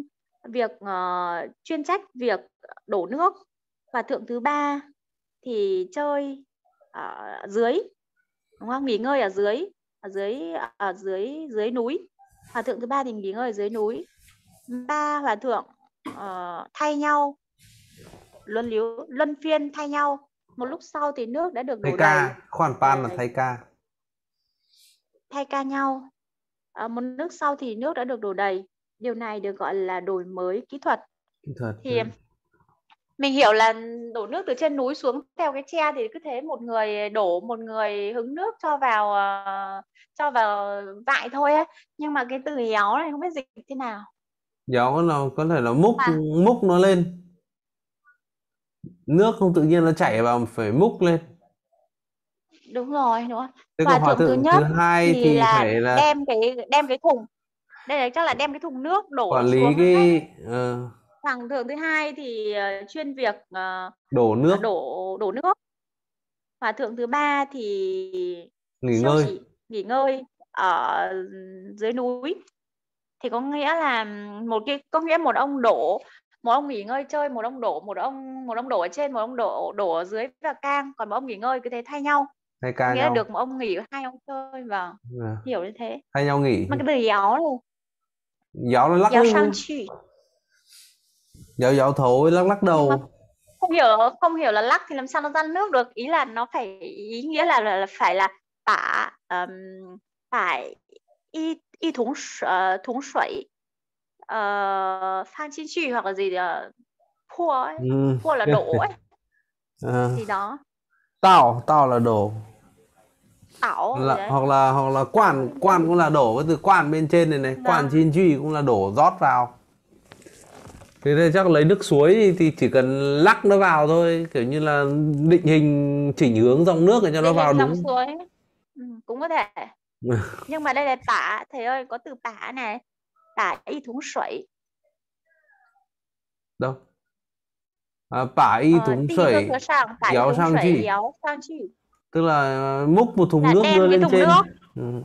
chuyên trách việc đổ nước. Hòa thượng thứ ba thì chơi ở dưới, đúng không? Nghỉ ngơi ở dưới núi. Hòa thượng thứ ba thì nghỉ ngơi ở dưới núi. Ba hòa thượng thay nhau, luân phiên thay nhau. Một lúc sau thì nước đã được đổ đầy. Khoản pan là thay ca. Thay ca nhau. Một nước sau thì nước đã được đổ đầy. Điều này được gọi là đổi mới kỹ thuật. Thì mình hiểu là đổ nước từ trên núi xuống theo cái tre thì cứ thế một người đổ, một người hứng nước cho vào vại thôi ấy. Nhưng mà cái từ éo này không biết dịch thế nào. Éo nào có thể là múc nó lên. Nước không tự nhiên nó chảy vào, phải múc lên. Đúng rồi. Thế còn hòa thượng thứ hai thì phải là đem cái thùng. Đây là chắc là đem cái thùng nước đổ quản lý xuống cái Hoàng thượng thứ hai thì chuyên việc đổ nước. Đổ nước. Hòa thượng thứ ba thì nghỉ ngơi ở dưới núi. Thì có nghĩa là một ông đổ, một ông nghỉ ngơi chơi, một ông đổ ở trên, một ông đổ ở dưới và cang, còn một ông nghỉ ngơi, cứ thế thay nhau. Hay ca Nghĩa là nhau. được một ông nghỉ hai ông chơi, vâng, À, hiểu như thế. hay nhau nghỉ. Mà cái từ giáo này, Giáo là lắc giáo lư. sang chi, Giáo giáo thấu với lắc lắc nhưng mà đầu. không hiểu là lắc thì làm sao nó ra nước được, ý là nó phải ý nghĩa là phải là bả phải y thùng thùng sủy phan chi chi hoặc là gì phua ấy, Ừ. phua là đổ ấy, À, gì đó, tao là đổ. tảo gì đấy, Hoặc là quan cũng là đổ, cái từ quan bên trên này này, quan vâng. chin truy cũng là đổ rót vào. Thế nên chắc lấy nước suối thì chỉ cần lắc nó vào thôi, kiểu như là định hình chỉnh hướng dòng nước để cho nó Định vào hình dòng đúng. suối, cũng có thể, nhưng mà đây là tả, thầy ơi, có từ tả này, tả y thúng sủy, Đâu? À, bả y thúng 第一个 sẩy 和尚把一 giáo 桶 sang 水 chi, 舀上去， tức là múc một thùng là nước đưa đem cái lên thùng trên. nước, Ừ.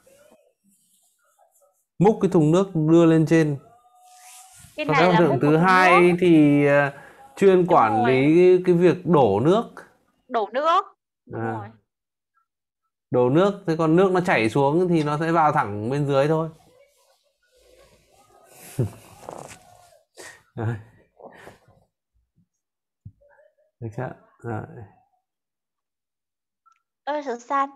Múc cái thùng nước đưa lên trên. cái Còn cái này hòa là thượng múc một thứ thùng nước, hai thì chuyên đúng quản rồi, lý cái việc đổ nước. đổ nước, đúng À, rồi. đổ nước, thế còn nước nó chảy xuống thì nó sẽ vào thẳng bên dưới thôi. Đấy. Được chưa? Rồi. 23，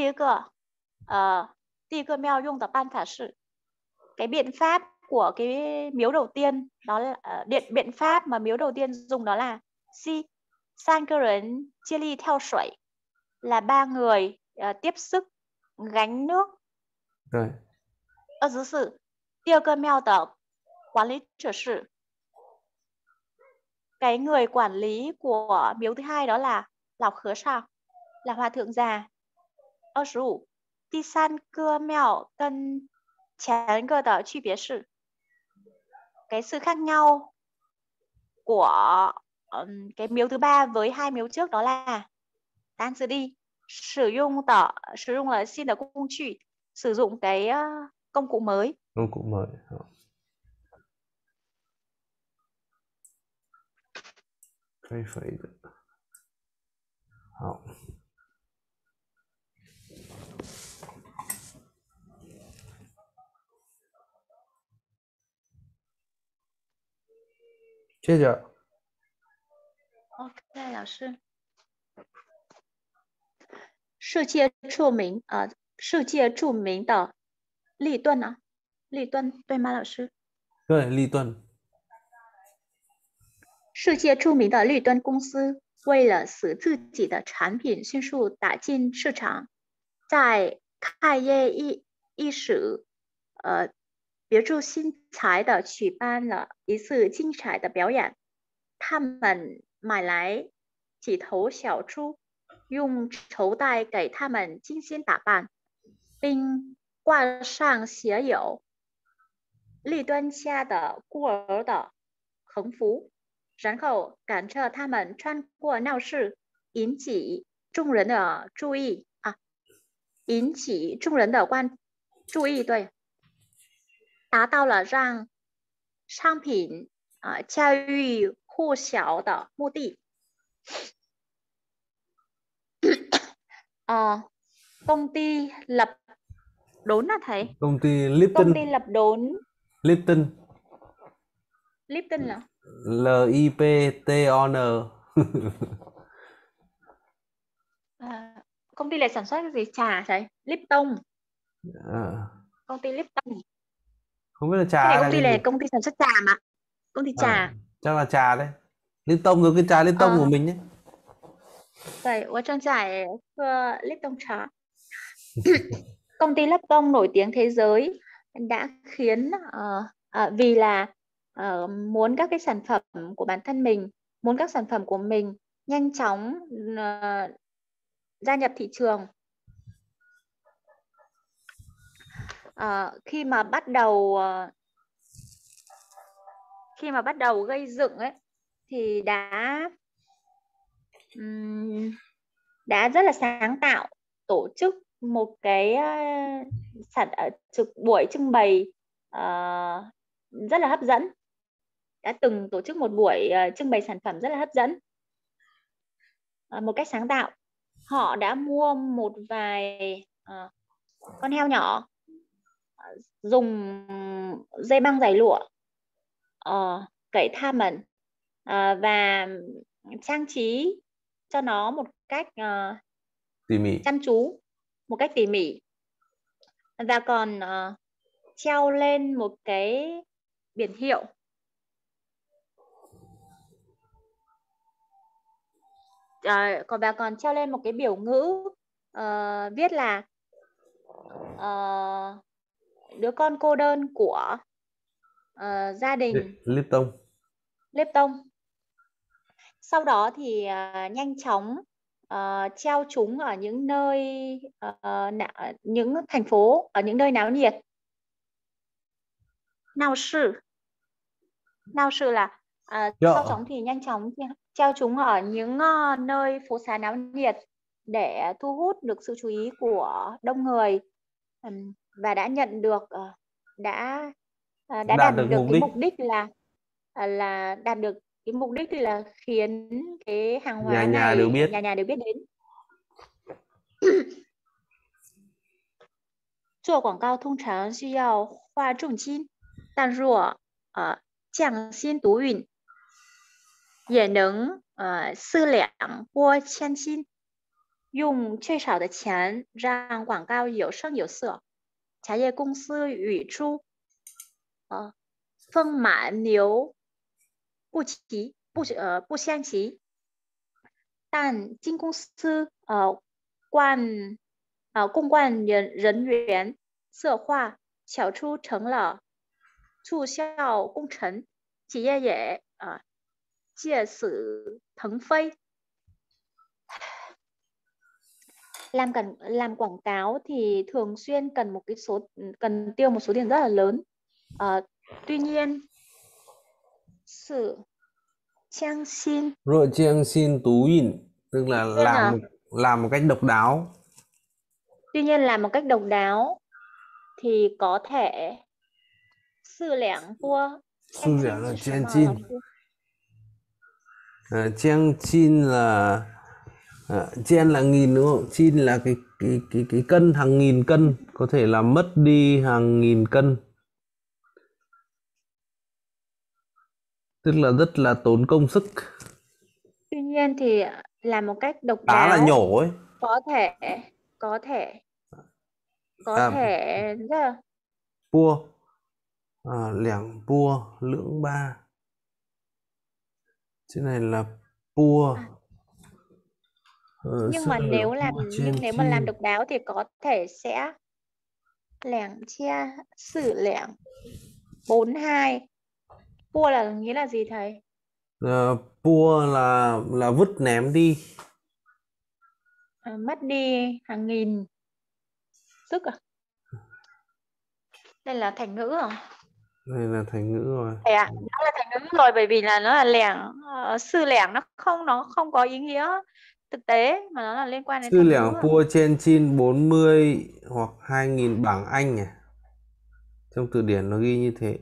第一个妙用的办法是 cái biện pháp của cái miếu đầu tiên đó là biện pháp mà miếu đầu tiên dùng đó là si san cơ rấn chia ly theo sủy, là ba người tiếp sức gánh nước. Rồi. 24，第二个庙的管理者是 cái người quản lý của miếu thứ hai đó là lão和尚, là hòa thượng già. 25，第三个庙跟前个的区别是 cái sự khác nhau của cái miếu thứ ba với hai miếu trước đó là tan sư đi sử dụng là xin được công cụ, sử dụng cái công cụ mới. Công cụ mới. Cái phải. Hảo. Chết chưa? OK, 老师。世界著名的立顿啊，立顿对吗，老师？ Rồi, ly tuần. 世界著名的立顿公司为了使自己的产品迅速打进市场，在开业伊始，别出心裁的举办了一次精彩的表演。他们买来几头小猪，用绸带给他们精心打扮，并挂上写有“立端家的孤儿”的横幅，然后赶着他们穿过闹市，引起众人的注意啊，引起众人的注意，对，达到了让商品家喻户晓的目的。Công ty lập đốn là thầy? Công ty Công Lipton. ty lập đốn Lipton. Lipton là Lipton. công ty này sản xuất cái gì, trà thầy? Lipton. À, Công ty Lipton. không biết là Cái trà này hay công ty cái này gì. là công ty sản xuất trà mà. Công ty trà. Chắc là trà đấy. Lipton rồi, cái trà Lipton của mình đấy. 对，我正在喝 Lipton trà. Công ty Lipton nổi tiếng thế giới đã khiến vì là muốn các cái sản phẩm của bản thân mình, muốn các sản phẩm của mình nhanh chóng gia nhập thị trường. Khi mà bắt đầu gây dựng ấy thì đã rất là sáng tạo, tổ chức một cái buổi trưng bày rất là hấp dẫn, đã từng tổ chức một buổi trưng bày sản phẩm rất là hấp dẫn một cách sáng tạo. họ đã mua một vài con heo nhỏ, dùng dây băng giải lụa cẩy tha mẩn và trang trí cho nó một cách tỉ mỉ. chăm chú, một cách tỉ mỉ, và còn treo lên một cái biển hiệu còn treo lên một cái biểu ngữ viết là đứa con cô đơn của gia đình Lipton. Sau đó thì nhanh chóng treo chúng ở những nơi những thành phố, ở những nơi náo nhiệt.闹市là sau chóng thì nhanh chóng treo chúng ở những nơi phố xá náo nhiệt để thu hút được sự chú ý của đông người, và đã nhận được đã đạt được cái mục đích là đạt được cái mục đích là khiến cái hàng hóa này nhà nhà đều biết đến. 做广告通常需要花重金，但若匠心独运，也能四两拨千斤，用最少的钱让广告有声有色。茶叶公司语出风马牛不相及，但经公司公关人员策划巧出成了促销工程，企业也借此腾飞。Làm quảng cáo thì thường xuyên cần tiêu một số tiền rất là lớn. Tuy nhiên sự trang xin tú yin tức là làm một cách độc đáo. Tuy nhiên làm một cách độc đáo thì có thể sư lẻng vua trang chin là chen là nghìn đúng không? Chin là cái cân, hàng nghìn cân, có thể là mất đi hàng nghìn cân, tức là rất là tốn công sức. Tuy nhiên thì làm một cách độc đáo đáo là nhổ ấy, có thể rất là pua lẻng pua lưỡng ba, cái này là pua. Nhưng mà nếu mà làm độc đáo thì có thể sẽ lẻng che sử lẻng 42. Pua là nghĩa là gì thầy? Pua là vứt ném đi, Mất đi hàng nghìn sức đây là thành ngữ rồi. Đây là thành ngữ rồi. Thầy ạ, nó là thành ngữ rồi, bởi vì là nó là lẻng, sư lẻng nó không có ý nghĩa thực tế mà nó là liên quan đến sư thành lẻng ngữ. pua trên chin 40 hoặc 2.000 bảng Anh nhỉ? Trong từ điển nó ghi như thế.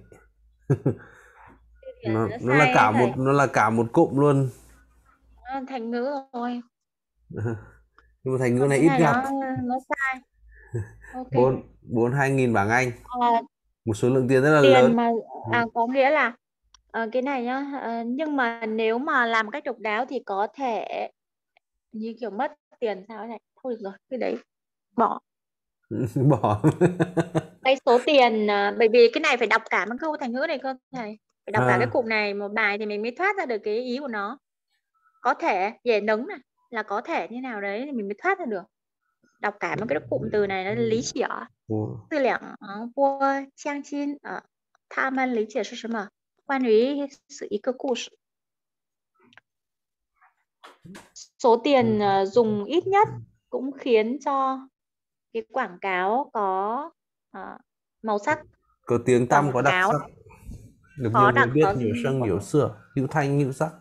nó là cả một cụm luôn. Thành ngữ rồi. Nhưng mà thành ngữ này ít gặp. Nó sai. Ok. 2.000 bảng Anh. Một số lượng tiền rất là lớn. Mà có nghĩa là cái này nhá, nhưng mà nếu mà làm cách độc đáo thì có thể như kiểu mất tiền sao này. Thôi được rồi, cái đấy bỏ. Bỏ. Cái số tiền, bởi vì cái này phải đọc cả một câu thành ngữ này cơ thầy. Phải đọc cả cái cụm này một bài thì mình mới thoát ra được cái ý của nó. Có thể dễ nấng này là có thể như nào đấy thì mình mới thoát ra được. Đọc cả một cái cụm từ này nó lý giải. Tư liệu vua Trang Chin他们理解是什么？关于是一个故事。Số tiền dùng ít nhất cũng khiến cho cái quảng cáo có màu sắc, có tiếng tăm, có đặc sắc, được nhiều người biết, nhiều sân nhiều xưa, hữu thanh hữu sắc.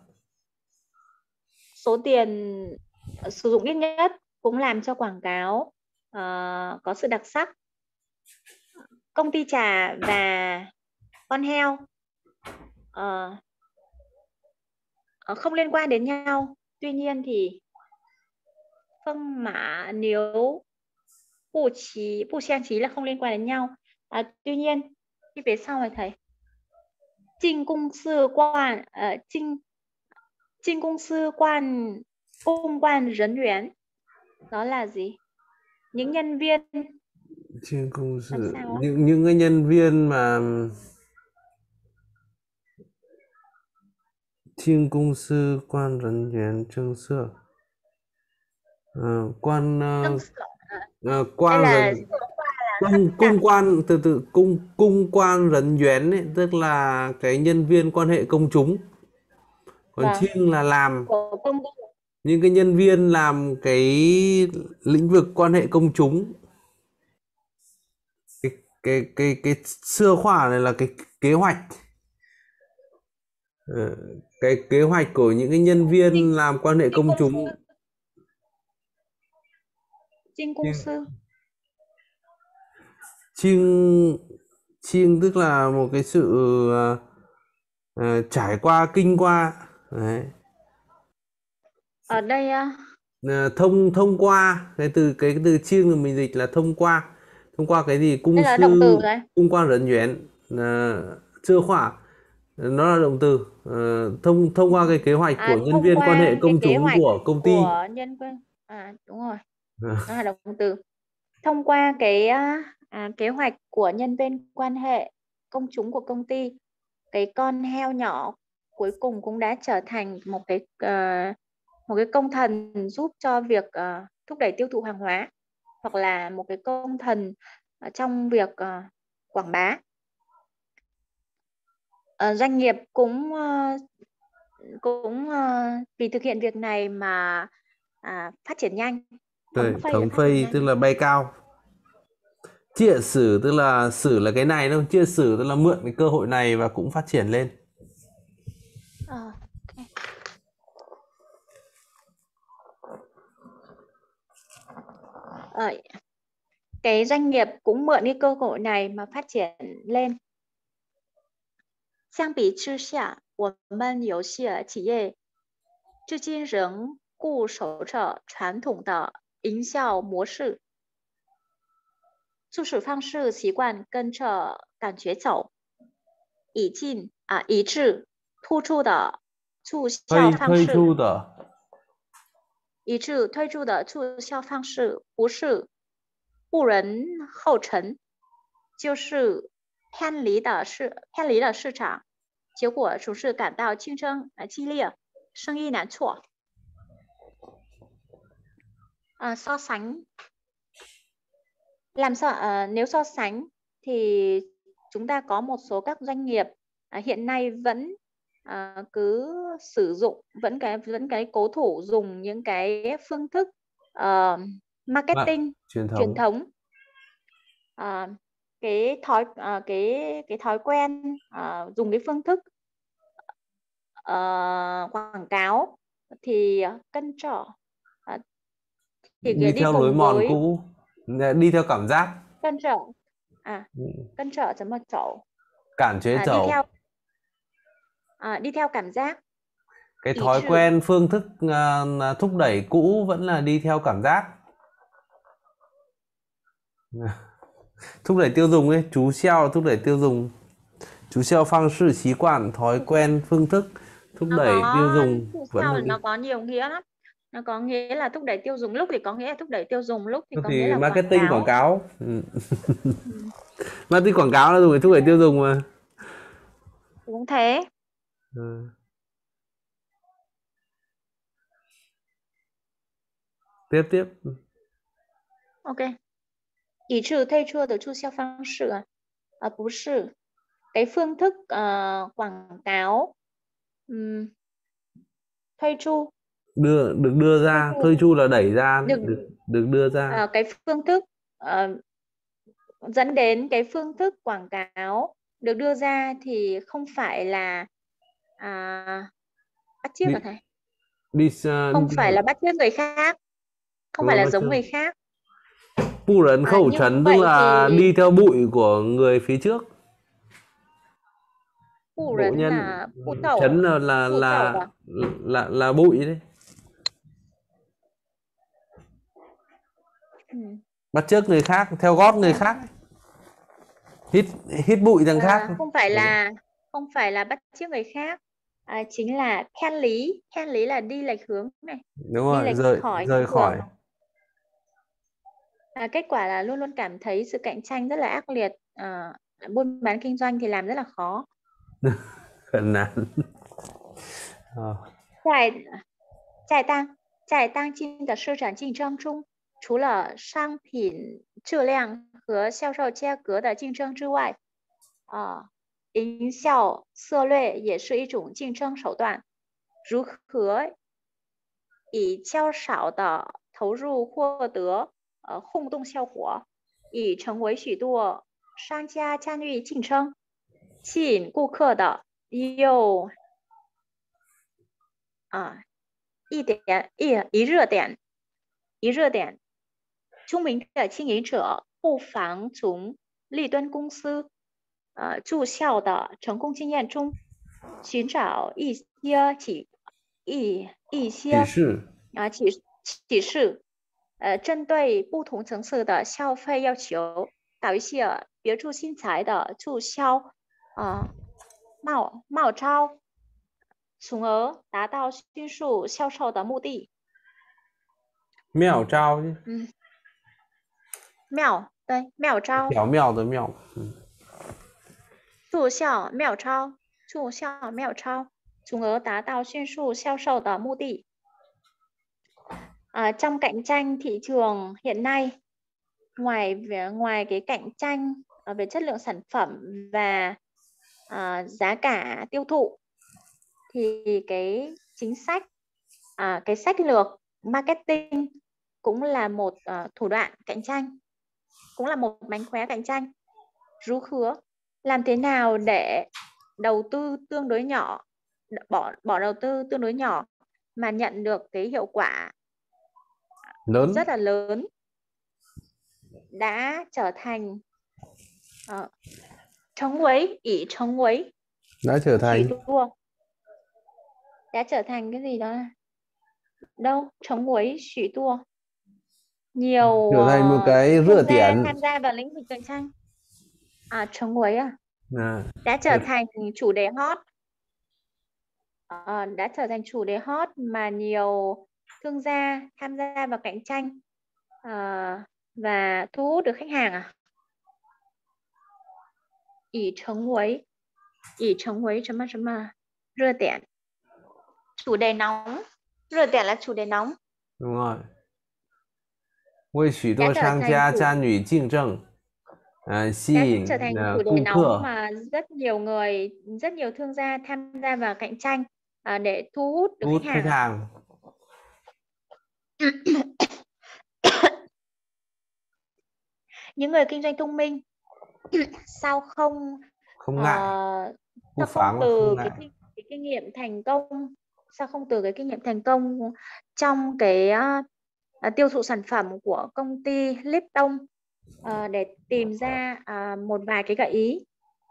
Số tiền sử dụng ít nhất cũng làm cho quảng cáo có sự đặc sắc. Công ty trà và con heo không liên quan đến nhau. Tuy nhiên thì phân mã nếu bù xiang chí là không liên quan đến nhau. Tuy nhiên cái phía sau này thầy, Trinh công sư quan Trinh công sư quan công quan人员, đó là gì? Những nhân viên Trên công làm sự sao á? những cái nhân viên mà Thiên công sư quan人员正式quan Tân sự. Đây quan là 人cung quan từ cung quan人员ấy, tức là cái nhân viên quan hệ công chúng. Còn Vâng. Chiêng là làm của công ty. những cái nhân viên làm cái lĩnh vực quan hệ công chúng. Cái xưa khoa này là cái kế hoạch. Cái kế hoạch của những cái nhân viên làm quan hệ công chúng. Trinh công sư. Chiêng tức là một cái sự trải qua, kinh qua. Đấy. Ở đây thông qua, cái từ chiêng thì mình dịch là thông qua cái gì, cung đây là sư, động từ đấy. cung quan人员, chưa khoa, nó là động từ. Thông qua cái kế hoạch của nhân viên quan hệ công chúng của công ty. Của nhân viên, đúng rồi, nó là động từ. Thông qua cái kế hoạch của nhân viên quan hệ công chúng của công ty, cái con heo nhỏ cuối cùng cũng đã trở thành một cái công thần giúp cho việc thúc đẩy tiêu thụ hàng hóa, hoặc là một cái công thần trong việc quảng bá. Doanh nghiệp cũng vì thực hiện việc này mà phát triển nhanh. Thống phây tức là bay cao. Chia sử tức là sử là cái này đâu, chia sử tức là mượn cái cơ hội này và cũng phát triển lên. Cái doanh nghiệp cũng mượn cái cơ hội này mà phát triển lên. 相比之下，我们游戏企业至今仍固守着传统的营销模式，促使方式习惯跟着感觉走，以致突出的促销方式，以致推出的促销方式不是不人后尘，就是偏离了市场，结果总是感到竞争激烈，生意难做。So sánh, nếu so sánh thì chúng ta có một số các doanh nghiệp hiện nay vẫn cứ sử dụng vẫn cái cố thủ dùng những cái phương thức marketing truyền thống, cái thói quen dùng cái phương thức quảng cáo thì cân trở thì đi theo lối mòn cũ, đi theo cảm giác, cân trở chấm một chỗ, cản chế chậu, đi theo cảm giác. Cái thói quen phương thức thúc đẩy cũ vẫn là đi theo cảm giác. Thúc đẩy tiêu dùng ấy, chú xeo thúc đẩy tiêu dùng, chú xeo phương sự习惯, thói quen phương thức thúc đẩy tiêu dùng vẫn là nó có nhiều nghĩa lắm. Nó có nghĩa là thúc đẩy tiêu dùng, lúc thì có nghĩa là thúc đẩy tiêu dùng, lúc thì có thì nghĩa là marketing quảng cáo. Marketing quảng cáo là dùng để thúc đẩy tiêu dùng mà. Đúng thế. Tiếp. OK. 以致推出的促销方式不是cái phương thức quảng cáo推出 được đưa ra,推出là đẩy ra, được đưa ra. Cái phương thức dẫn đến cái phương thức quảng cáo được đưa ra thì không phải là bắt chước là thầy. Không phải là bắt chước người khác, không phải là giống người khác. Bu rấn khẩu trấn tức là đi theo bụi của người phía trước. Bu rấn là trấn là bụi đấy. Bắt chước người khác, theo gót người khác, hít bụi thằng khác. Không phải là bắt chước người khác, chính là khen lý là đi lệch hướng này, Đúng đi rồi, lệch khỏi rời đường. khỏi. Kết quả là luôn luôn cảm thấy sự cạnh tranh rất là ác liệt, buôn bán kinh doanh thì làm rất là khó. 很难。 在当今的市场竞争中，除了商品质量和销售价格的竞争之外，营销策略也是一种竞争手段。如何以较少的投入获得轰动效果，已成为许多商家参与竞争、吸引顾客的一热点。聪明的经营者不妨从利端公司注销的成功经验中寻找一些启示，针对不同层次的消费要求，搞一些别出心裁的促销冒招，从而达到迅速销售的目的。 妙招chứ. 妙招。 巧妙的妙。 促销妙招，从而达到迅速销售的目的。Trong cạnh tranh thị trường hiện nay, ngoài cái cạnh tranh về chất lượng sản phẩm và giá cả tiêu thụ, thì cái chính sách, cái sách lược marketing cũng là một thủ đoạn cạnh tranh, cũng là một mánh khóe cạnh tranh. Rú khứa, làm thế nào để đầu tư tương đối nhỏ, bỏ đầu tư tương đối nhỏ mà nhận được cái hiệu quả rất là lớn, đã trở thành đã trở thành cái gì đó đâu, trống quấy xủy tua, nhiều trở thành một cái rửa tiền tham gia vào lĩnh vực cạnh tranh. Trống quấy đã trở thành chủ đề hot, đã trở thành chủ đề hot mà nhiều thương gia tham gia vào cạnh tranh và thu hút được khách hàng. Ỷ trống quấy chấm mà rửa tiền, chủ đề nóng, rửa tiền là chủ đề nóng. Đúng rồi. 为许多商家参与竞争，吸引 trở thành chủ đề nóng mà rất nhiều thương gia tham gia vào cạnh tranh để thu hút được khách hàng. Những người kinh doanh thông minh sao không từ cái kinh nghiệm thành công, sao không từ cái kinh nghiệm thành công trong cái tiêu thụ sản phẩm của công ty Lipton để tìm ra một vài cái gợi ý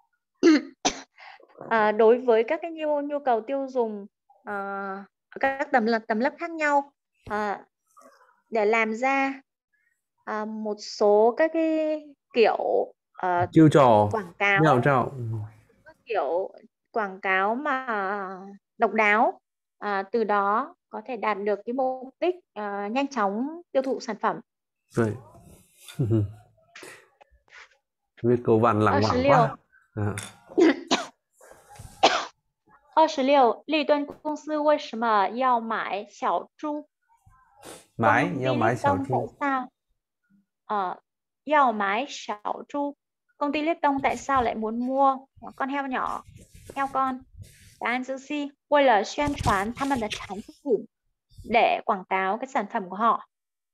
đối với các cái nhu cầu tiêu dùng các tầm lớp khác nhau, để làm ra một số các cái kiểu chiêu trò quảng cáo, các kiểu quảng cáo mà độc đáo, từ đó có thể đạt được cái mục đích nhanh chóng tiêu thụ sản phẩm. Viết câu văn lẳng quẳng quá. 26. 利端公司为什么要买小猪？ 要买小猪。 要买小猪. Công ty Lipton tại sao lại muốn mua con heo nhỏ, heo con?答案是 C. 为了宣传他们的产品, để quảng cáo cái sản phẩm của họ.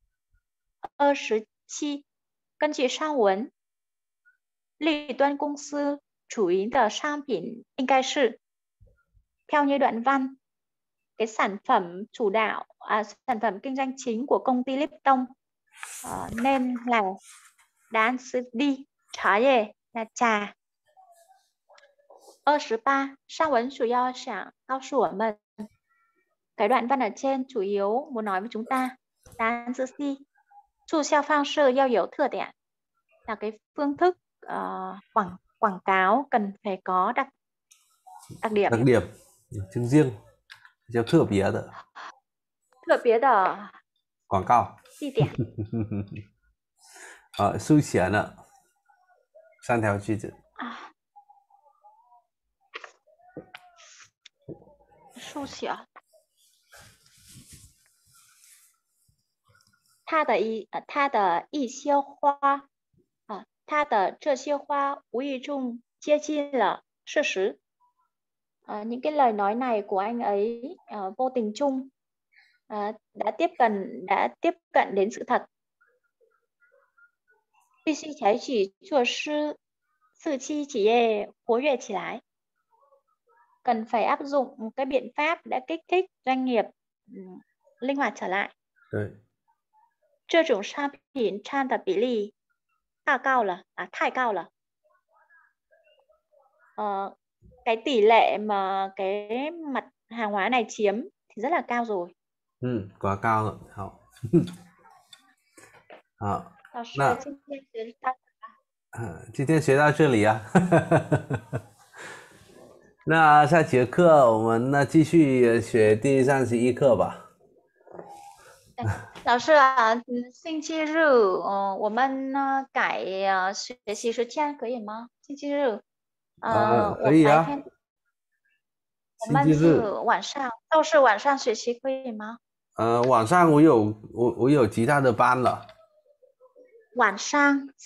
27. 根据上文，利端公司主营的商品应该是 theo như đoạn văn, cái sản phẩm chủ đạo, sản phẩm kinh doanh chính của công ty Lipton nên là đáp án D, trà ye là trà. 28. 上文主要想告诉我们, cái đoạn văn ở trên chủ yếu muốn nói với chúng ta, đáp án C, 促销方式要有特点, là cái phương thức quảng cáo cần phải có đặc điểm. Đặc điểm, điểm trưng riêng,叫特别的特别的广告。 地点。 书写了3条句子。 书写。它的一些花它的这些花无意中接近了事实. Những cái lời nói này của anh ấy vô tình chung đã tiếp cận đến sự thật. 必须采取措施刺激企业活跃起来. Cần phải áp dụng cái biện pháp đã kích thích doanh nghiệp linh hoạt trở lại. 对。 这种商品占的比例太高了. Cái tỷ lệ mà cái mặt hàng hóa này chiếm thì rất là cao rồi. Quá cao rồi. 好。好。 老师， 今天学到这里啊。那下节课我们呢继续学第31课吧。 老师啊，星期日我们改学习时间可以吗？星期日可以啊。 我们是晚上，都是晚上学习可以吗？ 晚上我有其他的班了。 晚上